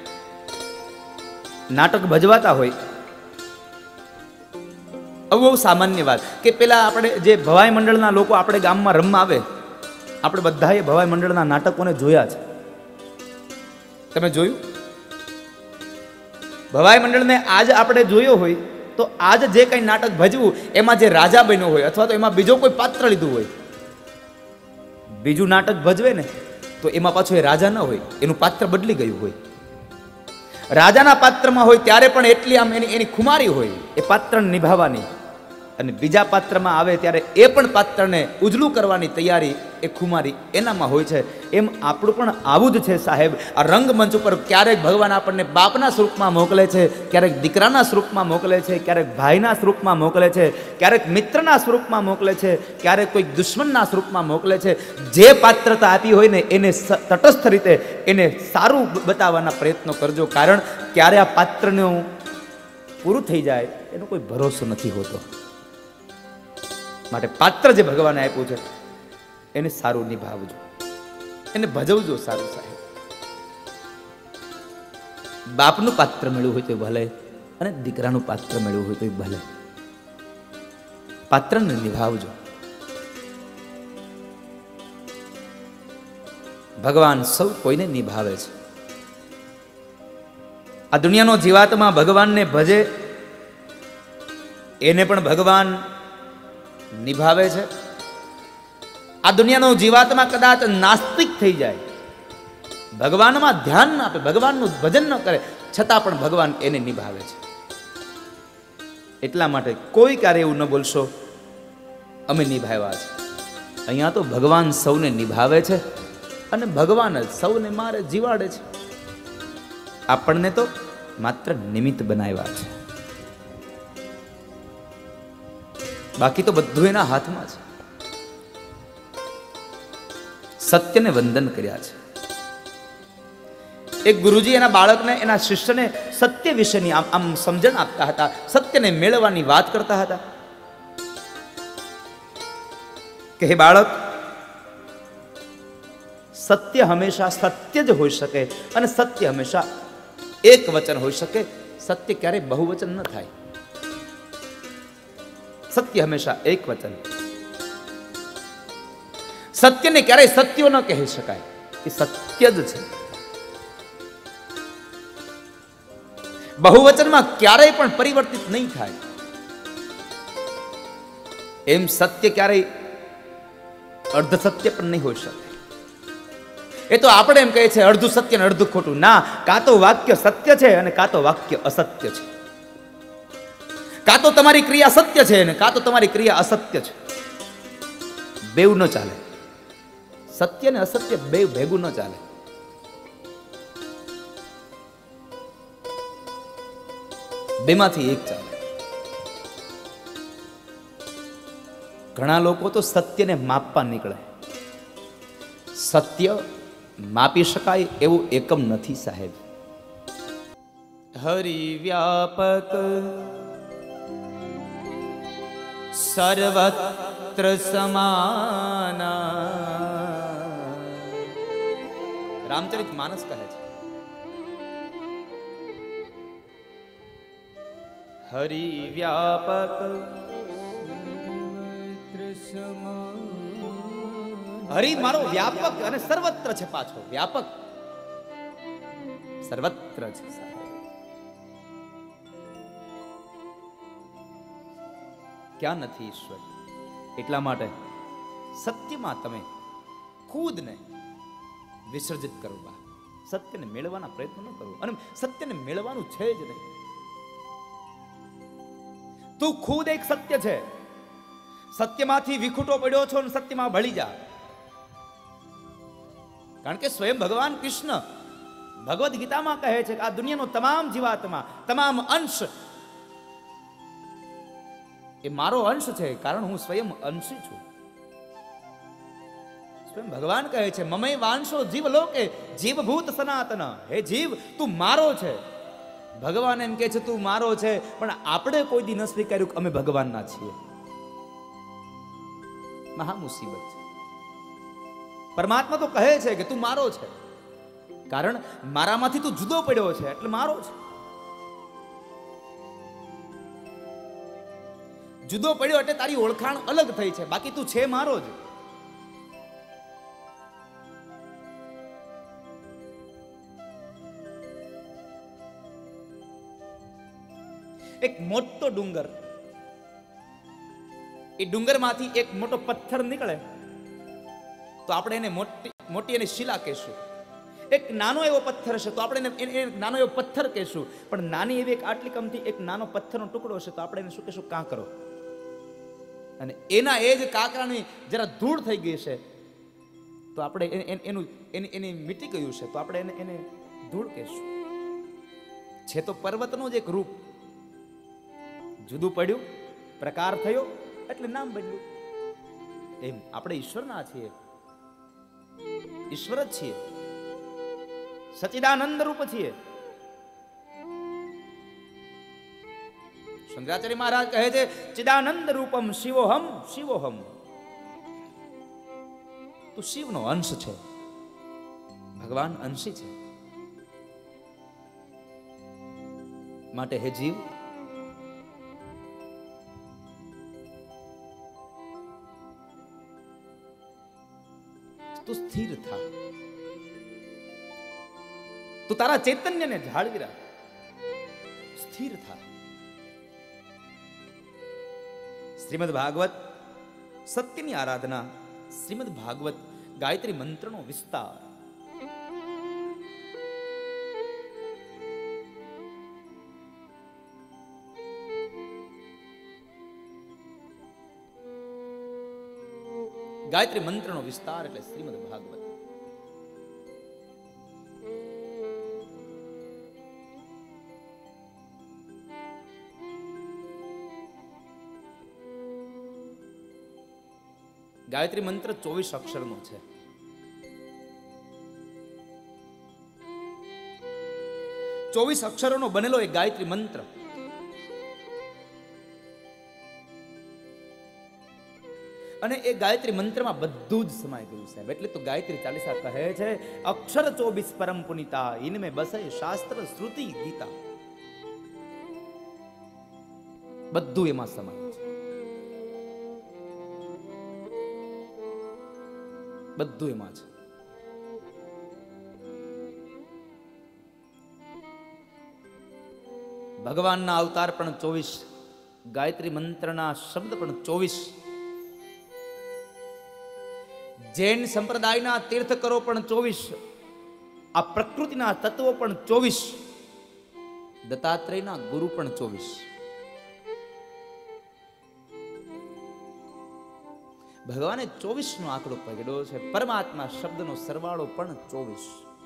નાટક ભજવાતા હોય, બહુ સામાન્ય વાત કે પેલા આપણે જે ભવાઈ મંડળના લોકો આપણે ગામમાં રમવા આવે, આપણે બધાએ ભવાઈ મંડળના નાટકોને જોયા છે. તમે જોયું? ભવાઈ મંડળને આજ આપણે જોયો હોય તો આજ જે કઈ નાટક ભજવું એમાં જે રાજા બન્યો હોય અથવા તો એમાં બીજો કોઈ પાત્ર લીધું હોય, બીજું નાટક ભજવે ને તો એમાં પાછું એ રાજા ન હોય, એનું પાત્ર બદલી ગયું હોય. રાજાના પાત્રમાં હોય ત્યારે પણ એટલી આમ એની એની ખુમારી હોય એ પાત્રને નિભાવવાની, અને બીજા પાત્રમાં આવે ત્યારે એ પણ પાત્રને ઉજળું કરવાની તૈયારી એ ખુમારી એનામાં હોય છે. એમ આપણું પણ આવું જ છે સાહેબ. આ રંગમંચ ઉપર ક્યારેક ભગવાન આપણને બાપના સ્વરૂપમાં મોકલે છે, ક્યારેક દીકરાના સ્વરૂપમાં મોકલે છે, ક્યારેક ભાઈના સ્વરૂપમાં મોકલે છે, ક્યારેક મિત્રના સ્વરૂપમાં મોકલે છે, ક્યારેક કોઈ દુશ્મનના સ્વરૂપમાં મોકલે છે. જે પાત્રતા આપી હોય ને એને તટસ્થ રીતે એને સારું બતાવવાના પ્રયત્નો કરજો, કારણ ક્યારે આ પાત્રનું પૂરું થઈ જાય એનો કોઈ ભરોસો નથી હોતો. માટે પાત્ર જે ભગવાને આપ્યું છે એને સારું નિભાવજો, એને ભજવજો સારું સાહેબ. બાપનું પાત્ર મળ્યું હોય તો ભલે, અને દીકરાનું પાત્ર મળ્યું હોય તો ભલે, પાત્રને નિભાવજો. ભગવાન સૌ કોઈને નિભાવે છે. આ દુનિયાનો જીવાત્મા ભગવાનને ભજે એને પણ ભગવાન નિભાવે છે. આ દુનિયાનો જીવાત્મા કદાચ નાસ્તિક થઈ જાય, ભગવાનમાં ધ્યાન ના આપે, ભગવાનનું ભજન ન કરે, છતાં પણ ભગવાન એને નિભાવે છે. એટલા માટે કોઈ ક્યારે એવું ન બોલશો અમે નિભાવ્યા છે. અહીંયા તો ભગવાન સૌને નિભાવે છે અને ભગવાન જ સૌને મારે જીવાડે છે. આપણને તો માત્ર નિમિત્ત બનાવ્યા છે, બાકી તો બધું એના હાથમાં છે. સત્યને વંદન કર્યા છે. એક ગુરુજી એના બાળકને, એના શિષ્યને સત્ય વિશેની આમ આમ સમજણ આપતા હતા, સત્યને મેળવવાની વાત કરતા હતા કે હે બાળક, સત્ય હંમેશા સત્ય જ હોઈ શકે અને સત્ય હંમેશા એક વચન હોઈ શકે. સત્ય ક્યારેય બહુવચન ન થાય. સત્ય હંમેશા એક વચન. સત્યને ક્યારેય સત્યો ન કહી શકાય, એ સત્ય જ છે. બહુવચનમાં ક્યારેય પણ પરિવર્તિત નહીં થાય. એમ સત્ય ક્યારેય અર્ધ સત્ય પણ નહીં હોઈ શકે. એ તો આપણે એમ કહીએ છીએ અડધું સત્ય ને અડધું ખોટું. ના, કાં તો વાક્ય સત્ય છે અને કાં તો વાક્ય અસત્ય છે. કાં તો તમારી ક્રિયા સત્ય છે અને કાં તો તમારી ક્રિયા અસત્ય છે. બેવ ન ચાલે. સત્ય ને અસત્ય બે ભેગું ન ચાલે. બેમાંથી એક ચાલે. ઘણા લોકો તો સત્યને માપવા નીકળે. સત્ય માપી શકાય એવું એકમ નથી સાહેબ. હરિ વ્યાપક સર્વત્ર સમાના. રામચરિત માનસ કહે છે હરિ વ્યાપક. હરિ મારો વ્યાપક અને સર્વત્ર છે. પાછો વ્યાપક સર્વત્ર છે. ક્યાં નથી ઈશ્વર? એટલા માટે સત્યમાં તમે ખુદને વિસર્જિત કરો. સત્યને મેળવવાના પ્રયત્ન ન કરો. અને સત્યને મેળવવાનું છે જ નહીં. તું ખુદ એક સત્ય છે. સત્યમાંથી વિખૂટો પડ્યો છો અને સત્યમાં ભળી જા. કારણ કે સ્વયં ભગવાન કૃષ્ણ ભગવદ્ ગીતામાં કહે છે કે આ દુનિયાનો તમામ જીવાત્મા, તમામ અંશ એ મારો અંશ છે, કારણ હું સ્વયં અંશી છું. સ્વયં ભગવાન કહે છે મમય વાંશો જીવ લોકે જીવભૂત સનાતન. હે જીવ, તું મારો છે. ભગવાન એમ કહે છે તું મારો છે, પણ આપણે કોઈ દી ન સ્વીકાર્યું કે અમે ભગવાનના છીએ. મહા મુસીબત છે. પરમાત્મા તો કહે છે કે તું મારો છે, કારણ મારામાંથી તું જુદો પડ્યો છે એટલે મારો છે. જુદો પડ્યો એટલે તારી ઓળખાણ અલગ થઈ છે, બાકી તું છે મારો જ. એક મોટો ડુંગર, એ ડુંગરમાંથી એક મોટો પથ્થર નીકળે તો આપણે એને મોટી મોટી એને શિલા કહેશું. એક નાનો એવો પથ્થર હશે તો આપણે એને નાનો એવો પથ્થર કહેશું. પણ નાની એવી એક આટલી કમથી એક નાનો પથ્થરનો ટુકડો હશે તો આપણે એને શું કહેશું? કાંકરો. અને એના એ જ કાંકરાની જરા ધૂળ થઈ ગઈ છે તો આપણે એનું એની એની મીટી ગયું છે તો આપણે એને એને ધૂળ કહેશું. છે તો પર્વતનું જ એક રૂપ. જુદું પડ્યું, પ્રકાર થયો એટલે નામ બદલ્યું. એમ આપણે ઈશ્વરના છીએ. ઈશ્વર જ છીએ, સચિદાનંદ રૂપ છીએ. શંકરાચાર્ય મહારાજ કહે છે ચિદાનંદ રૂપમ શિવોહમ શિવોહમ. તું શિવનો અંશ છે, ભગવાન અંશી છે. માટે હે જીવ, તું સ્થિર થા. તું તારા ચૈતન્યને જાળવી રાખ. સ્થિર થા. શ્રીમદ ભાગવત સત્યની આરાધના, શ્રીમદ ભાગવત ગાયત્રી મંત્રનો વિસ્તાર. ગાયત્રી મંત્રનો વિસ્તાર એટલે શ્રીમદ ભાગવત. ગાયત્રી મંત્ર ચોવીસ અક્ષરનો છે. ચોવીસ અક્ષરોનો બનેલો એક ગાયત્રી મંત્ર. અને એ ગાયત્રી મંત્રમાં બધું જ સમાઈ ગયું સાહેબ. એટલે તો ગાયત્રી ચાલીસા કહે છે, અક્ષર ચોવીસ પરમ પુનિતા, ઇનમે બસે શાસ્ત્ર શ્રુતિ ગીતા. બધું એમાં સમાયું છે, બધું એમાં છે. ભગવાનના અવતાર પણ ચોવીસ, ગાયત્રી મંત્રના શબ્દ પણ ચોવીસ, જૈન સંપ્રદાયના તીર્થકરો પણ ચોવીસ, આ પ્રકૃતિના તત્વો પણ ચોવીસ, દત્તાત્રેયના ગુરુ પણ ચોવીસ. ભગવાને ચોવીસ નો આંકડો પકડ્યો છે. પરમાત્મા શબ્દનો સરવાળો પણ ચોવીસ.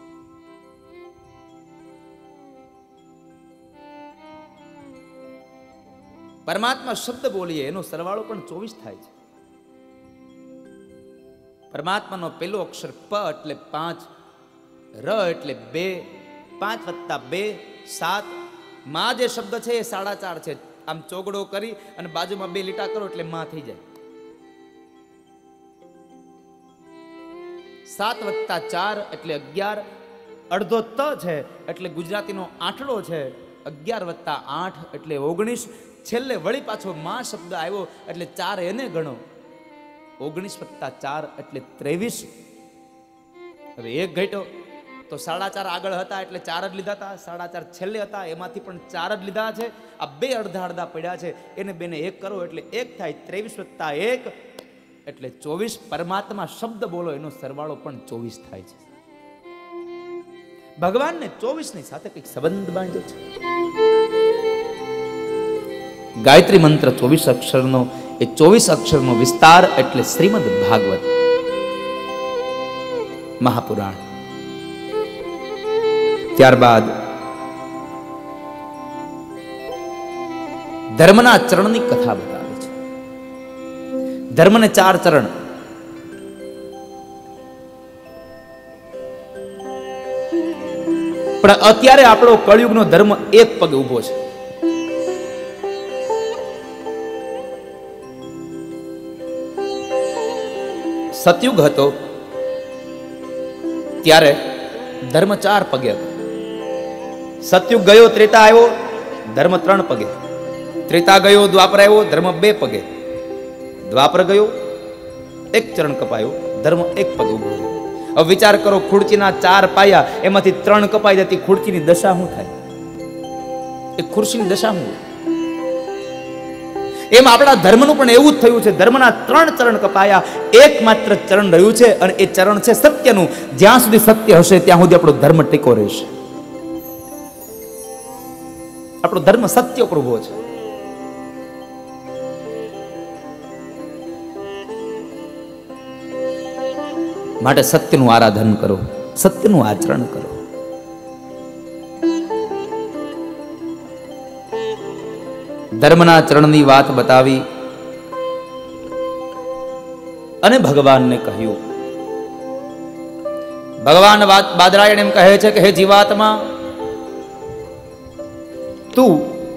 પરમાત્મા શબ્દ બોલીએ એનો સરવાળો પણ ચોવીસ થાય છે. પરમાત્માનો પહેલો અક્ષર પ એટલે પાંચ, ર એટલે બે, પાંચ વત્તા બે સાત. માં જે શબ્દ છે એ સાડા ચાર છે. આમ ચોગડો કરી અને બાજુમાં બે લીટા કરો એટલે માં થઈ જાય. સાત વત્તા ચાર એટલે અગિયાર. અડધો ત છે એટલે ગુજરાતીનો આઠડો છે. અગિયાર વત્તા આઠ એટલે ઓગણીસ. છેલ્લે વળી પાછો માં શબ્દ આવ્યો એટલે ચાર એને ગણો. ઓગણીસ વત્તા ચાર એટલે ત્રેવીસ. હવે એક ઘટ્યો તો સાડા ચાર આગળ હતા એટલે ચાર જ લીધા હતા. સાડા ચાર છેલ્લે હતા એમાંથી પણ ચાર જ લીધા છે. આ બે અડધા અડધા પડ્યા છે, એને બેને એક કરો એટલે એક થાય. ત્રેવીસ વત્તા એક એટલે ચોવીસ. પરમાત્મા શબ્દ બોલો એનો સરવાળો પણ ચોવીસ થાય છે. ભગવાનને ચોવીસ ની સાથે કઈક સંબંધ બાંધ્યો છે. ગાયત્રી મંત્ર ચોવીસ અક્ષરનો, એ ચોવીસ અક્ષરનો વિસ્તાર એટલે શ્રીમદ ભાગવત મહાપુરાણ. ત્યારબાદ ધર્મના ચરણની કથા બતાવે છે. ધર્મને ચાર ચરણ. પણ અત્યારે આપણો કળિયુગનો ધર્મ એક પગે ઉભો છે. સતયુગ હતો ત્યારે ધર્મ ચાર પગે હતો. સતયુગ ગયો, ત્રેતા આવ્યો, ધર્મ ત્રણ પગે. ત્રેતા ગયો, દ્વાપર આવ્યો, ધર્મ બે પગે. દ્વાપર ગયો, એક ચરણ કપાયો, ધર્મ એક પગે ઉભો રહ્યો. હવે વિચાર કરો, ખુરચીના ચાર પાયા, એમાંથી ત્રણ કપાઈ જતી, ખુરચીની દશા શું થાય? એ ખુરશીની દશા શું? એમ આપણા ધર્મનું પણ એવું જ થયું છે. ધર્મના ત્રણ ચરણ કપાયા, એક માત્ર ચરણ રહ્યું છે અને એ ચરણ છે સત્યનું. જ્યાં સુધી સત્ય હશે ત્યાં સુધી આપણો ધર્મ ટીકો રહેશે. આપણો ધર્મ સત્ય ઉપર ઉભો છે. માટે સત્યનું આરાધન કરો, સત્યનું આચરણ કરો. ધર્મના ચરણની વાત બતાવી અને ભગવાનને કહ્યું. ભગવાન બાદરાયણ એમ કહે છે કે હે જીવાત્મા, તું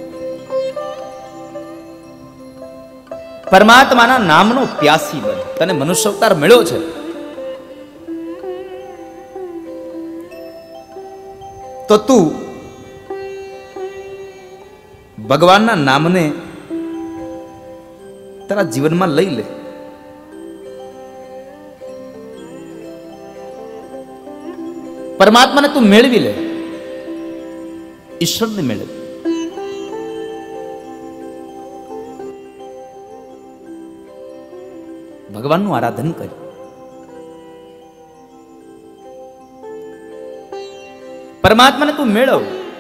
પરમાત્માના નામનો પ્યાસી બન. તને મનુષ્ય અવતાર મળ્યો છે, તો તું ભગવાનના નામને તારા જીવનમાં લઈ લે. પરમાત્માને તું મેળવી લે, ઈશ્વરને મેળવ. ભગવાનનું આરાધન કર. પરમાત્માને તું મેળવ.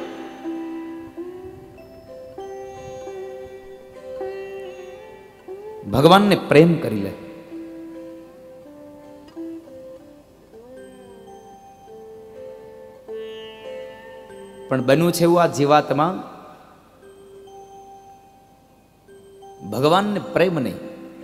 ભગવાનને પ્રેમ કરી લે. પણ બન્યું છે એવું, આ જીવાત્મા ભગવાનને પ્રેમ નહીં.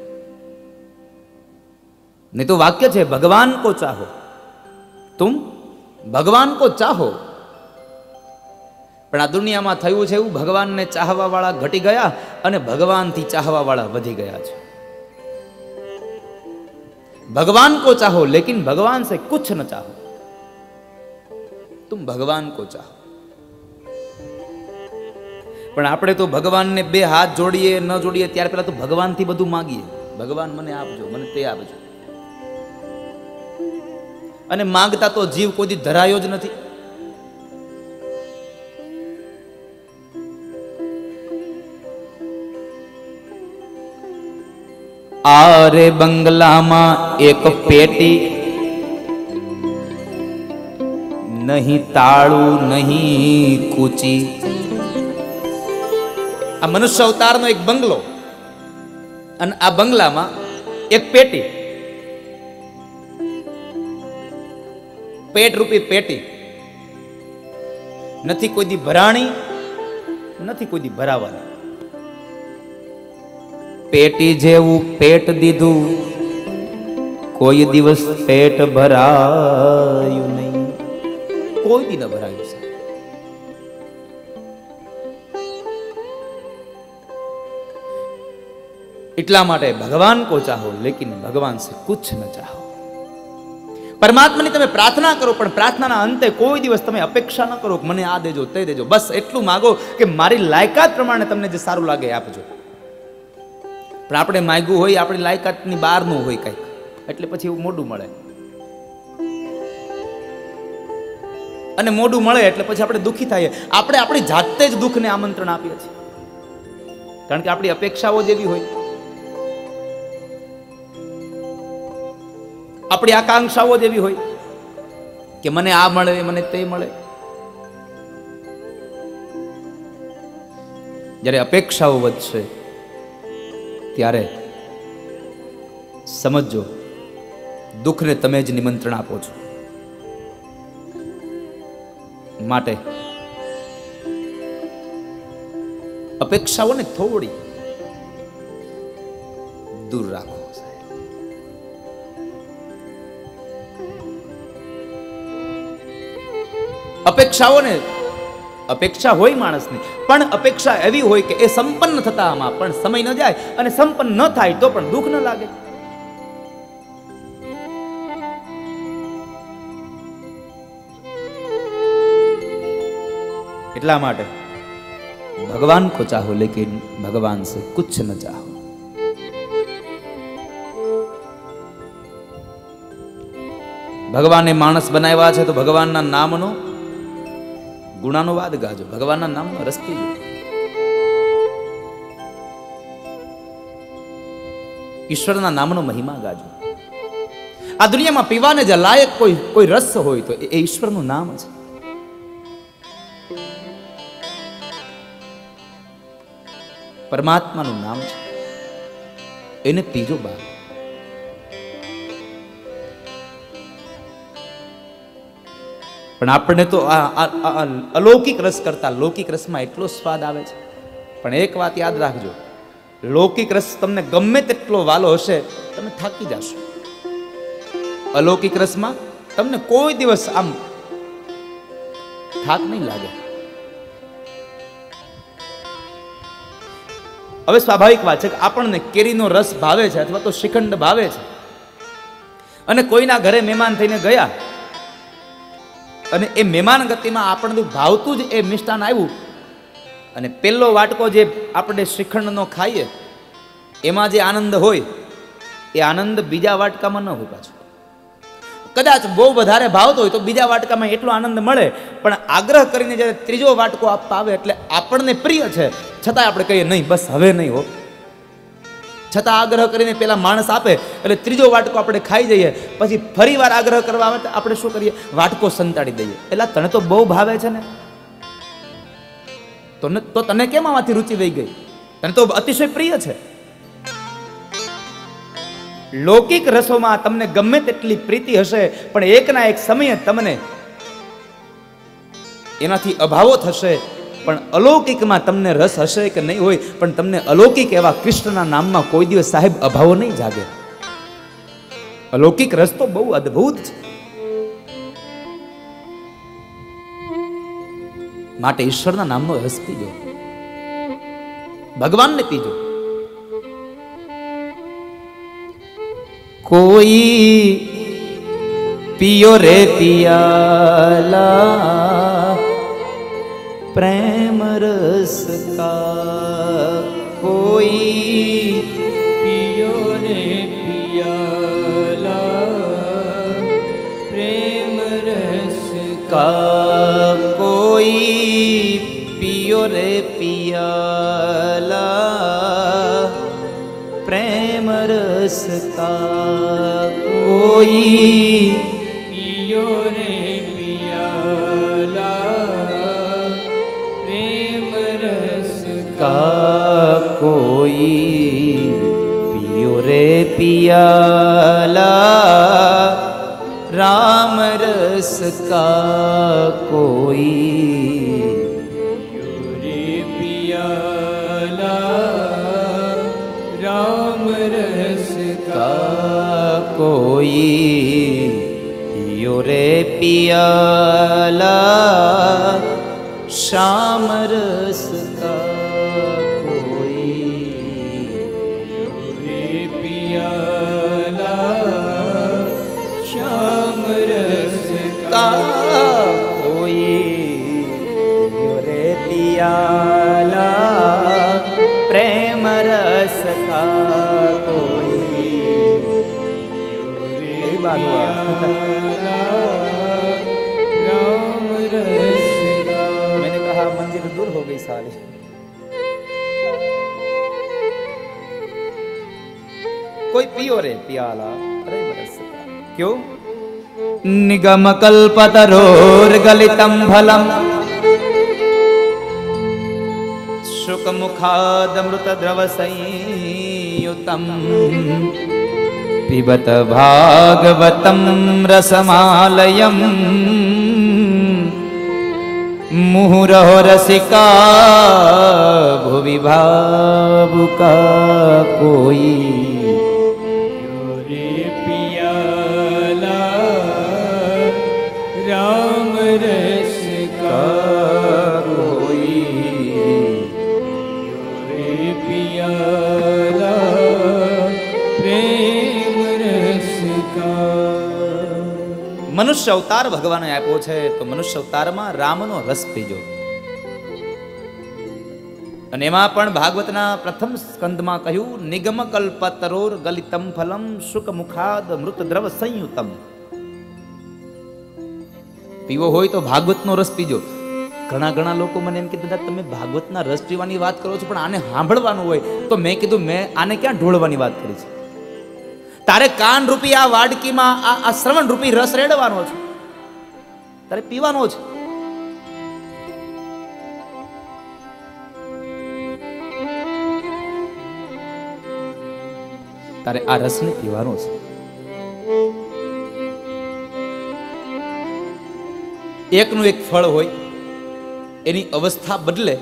નહીં તો વાક્ય છે, ભગવાન કો ચાહો, તુમ ભગવાન કો ચાહો. પણ આ દુનિયામાં થયું છે એવું, ભગવાનને ચાહવા વાળા ઘટી ગયા અને ભગવાનથી ચાહવા વાળા વધી ગયા છે. भगवान को चाहो लेकिन भगवान से कुछ न चाहो, तुम भगवान को चाहो. પણ આપણે તો ભગવાનને બે હાથ જોડીએ ન જોડીએ ત્યાર પહેલા તો ભગવાનથી બધું માંગીએ. ભગવાન મને આપજો, મને તે આપજો. અને માંગતા તો જીવ કોઈ દી ધરાયો જ નથી. आरे बंगला मा एक पेटी, नहीं ताळू नहीं कूची. आ मनुष्य अवतार नो एक बंगलो अन आ बंगला मा एक पेटी, पेट रूपी पेटी. નથી કોઈ દી ભરાણી, નથી કોઈ દી ભરાવાની. पेटी जेवू पेट दीधू, कोई दिवस पेट भरायु नहीं, कोई दी न भरायु से. એટલા માટે ભગવાન કો ચાહો લેકિન ભગવાન સે કુછ ન ચાહો. પરમાત્માની તમે પ્રાર્થના કરો પણ પ્રાર્થનાના અંતે કોઈ દિવસ તમે અપેક્ષા ન કરો કે મને આ દેજો તે દેજો. બસ એટલું માગો કે મારી લાયકાત પ્રમાણે તમને જે સારું લાગે આપજો. પણ આપણે માંગ્યું હોય આપણી લાયકાતની બહારનું હોય કંઈક, એટલે પછી એવું મોઢું મળે. અને મોઢું મળે એટલે પછી આપણે દુઃખી થઈએ. આપણે આપણી જાતે જ દુઃખને આમંત્રણ આપીએ છીએ, કારણ કે આપણી અપેક્ષાઓ જેવી હોય, આપણી આકાંક્ષાઓ જેવી હોય કે મને આ મળે, મને તે મળે. જ્યારે અપેક્ષાઓ વધશે ત્યારે સમજો દુઃખને તમે જ નિમંત્રણ આપો છો. માટે અપેક્ષાઓને થોડી દૂર રાખો. અપેક્ષાઓને અપેક્ષા હોય માણસની, પણ અપેક્ષા એવી હોય કે એ સંપન્ન થતામાં પણ સમય ન જાય અને સંપન્ન ન થાય તો પણ દુઃખ ન લાગે. એટલા માટે ભગવાન કો ચાહો લેકિન ભગવાન સે કુછ ન ચાહો. ભગવાને માણસ બનાવ્યા છે તો ભગવાનના નામનો ગુણાનુવાદ ગાજો, ભગવાનના નામનો રસ પીજો. ઈશ્વરના નામનો મહિમા ગાજો. આ દુનિયામાં પીવાને જે લાયક કોઈ કોઈ રસ હોય તો એ ઈશ્વરનું નામ છે. પરમાત્માનું નામ છે, એને પીજો બા. પણ આપણને તો આ અલૌકિક રસ કરતા લૌકિક રસમાં એટલો સ્વાદ આવે છે. પણ એક વાત યાદ રાખજો, લૌકિક રસ તમને ગમે તેટલો વાલો હશે તમે થાકી જશો. અલૌકિક રસમાં તમને કોઈ દિવસ આમ થાક નહીં લાગે. હવે સ્વાભાવિક વાત છે કે આપણને કેરીનો રસ ભાવે છે અથવા તો શ્રીખંડ ભાવે છે, અને કોઈના ઘરે મહેમાન થઈને ગયા અને એ મહેમાન ગતિમાં આપણને ભાવતું જ એ મિષ્ટાન આવ્યું અને પેલો વાટકો જે આપણે શ્રીખંડનો ખાઈએ એમાં જે આનંદ હોય એ આનંદ બીજા વાટકામાં ન હોય. પાછો કદાચ બહુ વધારે ભાવતો હોય તો બીજા વાટકામાં એટલો આનંદ મળે, પણ આગ્રહ કરીને જ્યારે ત્રીજો વાટકો આપવા આવે એટલે આપણને પ્રિય છે છતાં આપણે કહીએ નહીં, બસ હવે નહીં હો. છતાં આગ્રહ કરીને પેલા માણસ આપે એટલે ત્રીજો વાટકો આપણે ખાઈ જઈએ. પછી ફરી વાર આગ્રહ કરવા આવે તો આપણે શું કરીએ, વાટકો સંતાડી દઈએ. એટલે તને તો બહુ ભાવે છે ને, તો તને કેમ આમાંથી રુચિ વહી ગઈ, તને તો અતિશય પ્રિય છે. લૌકિક રસોમાં તમને ગમે તેટલી પ્રીતિ હશે પણ એકના એક સમયે તમને એનાથી અભાવો થશે. પણ અલૌકિકમાં તમને રસ હશે કે નહીં હોય, પણ તમને અલૌકિક એવા કૃષ્ણના નામમાં કોઈ દિવસ સાહેબ અભાવો નહીં જાગે. અલૌકિક રસ તો બહુ અદ્ભુત છે. માટે ઈશ્વરના નામનો રસ પીજો, ભગવાનને પીજો. કોઈ पियो रे पियाला प्रेम रस का, कोई पियो रे पियाला प्रेम रस का, कोई पियो रे पियाला प्रेम रस का, कोई पियो रे पियाला प्रेम रस का, कोई पियो रे पियाला राम रस का, कोई पियो रे पियाला राम रस का, कोई पियो रे पियाला श्याम रस का, कोई रे पियाला श्याम रस का, कोई पियो रे पियाला प्रेम रस का, कोई रे बात हुआ. राम रस का. मैंने कहा मंजिल दूर हो गई सारी. कोई पियो रे पियाला प्रेम रस का. क्यों? निगम कल्पतरोर गलितम फलम शुक मुखादमृत द्रव संयुतम पिबत भागवतम रसमालयम मुहुरहो रसिका भुवि भावुका, कोई रे पियाला राम रस का, कोई रे पियाला प्रेम रस का. મનુષ્ય અવતાર ભગવાને આપ્યો છે તો મનુષ્ય અવતારમાં રામનો રસ પીજો. અને એમાં પણ ભાગવતના પ્રથમ સ્કંદમાં કહ્યું નિગમ કલ્પતરોર ગલિતમ ફલમ શુક મુખાદ મૃત દ્રવ સંયુતમ. પીવો હોય તો ભાગવતનો રસ પીજો. ઘણા ઘણા લોકો મને એમ કીધું દાદા તમે ભાગવતના રસ પીવાની વાત કરો છો પણ આને સાંભળવાનું હોય તો મેં કીધું મેં આને ક્યાં ઢોળવાની વાત કરી છે. તારે કાન રૂપી આ વાડકીમાં આ આ શ્રવણ રૂપી રસ રેડવાનો છે, તારે પીવાનો છે. તારે આ રસને પીવાનો છે. એકનું એક ફળ હોય એની અવસ્થા બદલે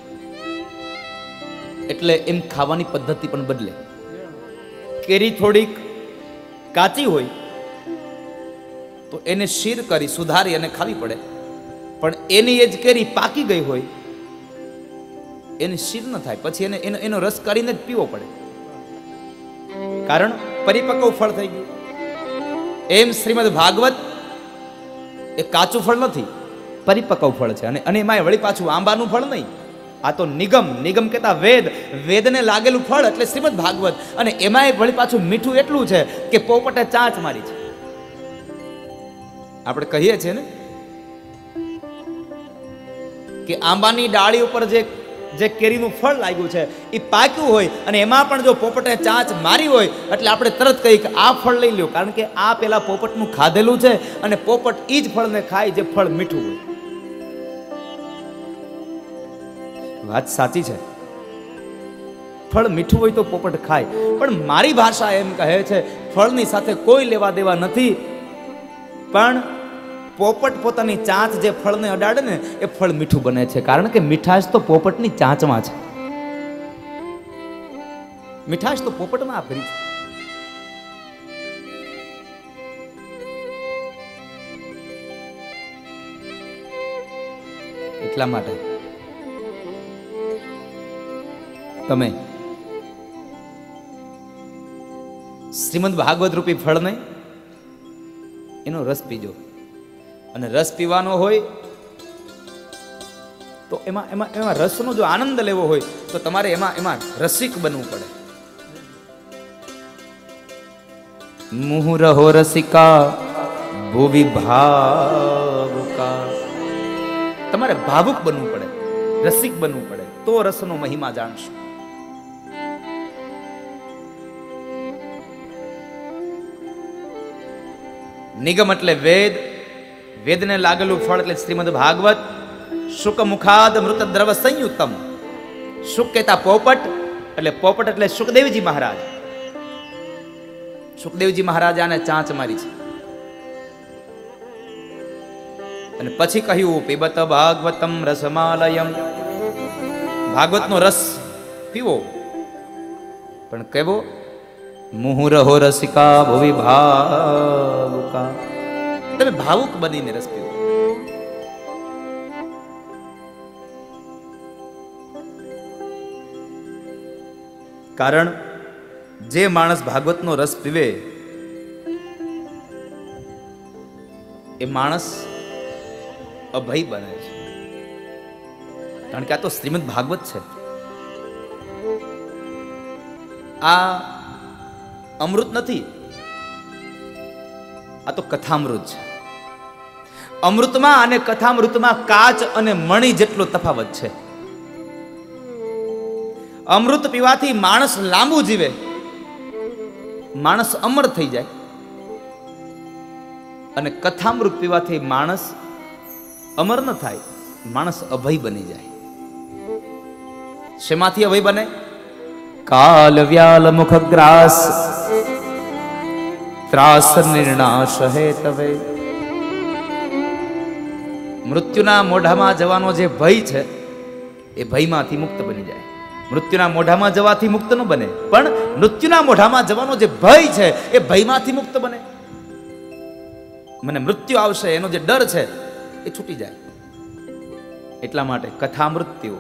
એટલે એમ ખાવાની પદ્ધતિ પણ બદલે. કેરી થોડીક કાચી હોય તો એને શીર કરી સુધારી અને ખાવી પડે, પણ એની એ જ કેરી પાકી ગઈ હોય એને શીર ન થાય, પછી એને એનો એનો રસ કરીને જ પીવો પડે, કારણ પરિપક્વ ફળ થઈ ગયું. એમ શ્રીમદ ભાગવત એ કાચું ફળ નથી, પરિપક્વ ફળ છે. અને અને એમાં વળી પાછું આંબાનું ફળ નહીં, આ તો નિગમ નિગમ કહેતા વેદ, વેદને લાગેલું ફળ એટલે શ્રીમદ ભાગવત. અને એમાં વળી પાછું મીઠું એટલું છે કે પોપટે ચાંચ મારી છે. આપણે કહીએ છીએ ને કે આંબાની ડાળી ઉપર જે જે કેરીનું ફળ લાગ્યું છે એ પાક્યું હોય અને એમાં પણ જો પોપટે ચાંચ મારી હોય એટલે આપણે તરત કહીએ કે આ ફળ લઈ લ્યો, કારણ કે આ પેલા પોપટનું ખાધેલું છે અને પોપટ ઈ જ ફળને ખાય જે ફળ મીઠું હોય. વાત સાચી છે, ફળ મીઠું હોય તો પોપટ ખાય, પણ મારી ભાષા એમ કહે છે ફળની સાથે કોઈ લેવા દેવા નથી, પણ પોપટ પોતાની ચાંચ જે ફળને અડાડે ને એ ફળ મીઠું બને છે, કારણ કે મીઠાશ તો પોપટની ચાંચમાં છે, મીઠાશ તો પોપટમાં ભરી છે. એટલા માટે તમે શ્રીમદ ભાગવત રૂપી ફળને એનો રસ પીજો. અને રસ પીવાનો હોય તો એમાં એમાં એમાં રસનો જો આનંદ લેવો હોય તો તમારે એમાં એમાં રસિક બનવું પડે. મુહુરહો રસિકા ભુવિ ભાવુકા. તમારે ભાવુક બનવું પડે, રસિક બનવું પડે, તો રસનો મહિમા જાણશો. નિગમ એટલે વેદ, વેદને લાગેલું ફળ એટલે શ્રીમદ ભાગવત. શુક મુખાદ મૃત દ્રવ સંયુક્તમ. શુક કહેતા પોપટ, એટલે પોપટ એટલે સુખદેવજી મહારાજ. સુખદેવજી મહારાજ આને ચાંચ મારી છે. અને પછી કહ્યું પીબત ભાગવતમ રસમાલયમ. ભાગવતનો રસ પીવો, પણ કેવો? મુહુરહો રસિકા ભુવિ ભાવુકા. તમે ભાવુક બનીને રસ પીવો. કારણ જે માણસ ભાગવતનો રસ પીવે એ માણસ અભય બને છે. કારણ કે આ તો શ્રીમદ ભાગવત છે. આ અમૃત નથી, આ તો કથામૃત છે. અમૃતમાં અને કથામૃતમાં કાચ અને મણી જેટલો તફાવત છે. અમૃત પીવાથી માણસ લાંબુ જીવે, માણસ અમર થઈ જાય. અને કથામૃત પીવાથી માણસ અમર ન થાય, માણસ અભય બની જાય. શેમાંથી અભય બને? કાલ વ્યાલ મુખ ગ્રાસ ત્રાસ નિર્ણાશ હે તવે. મૃત્યુના મોઢામાં જવાનો જે ભય છે એ ભયમાંથી મુક્ત બની જાય. મૃત્યુના મોઢામાં જવાથી મુક્ત ન બને, પણ મૃત્યુના મોઢામાં જવાનો જે ભય છે એ ભયમાંથી મુક્ત બને. મને મૃત્યુ આવશે એનો જે ડર છે એ છૂટી જાય. એટલા માટે કથામૃત પીવો,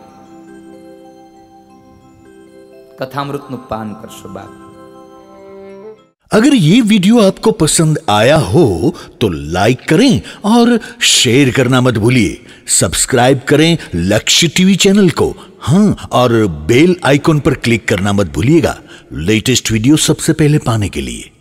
कथामृतનું पान करशो बाप. अगर ये वीडियो आपको पसंद आया हो तो लाइक करें और शेयर करना मत भूलिए. सब्सक्राइब करें लक्ष्य टीवी चैनल को. हाँ, और बेल आइकॉन पर क्लिक करना मत भूलिएगा लेटेस्ट वीडियो सबसे पहले पाने के लिए.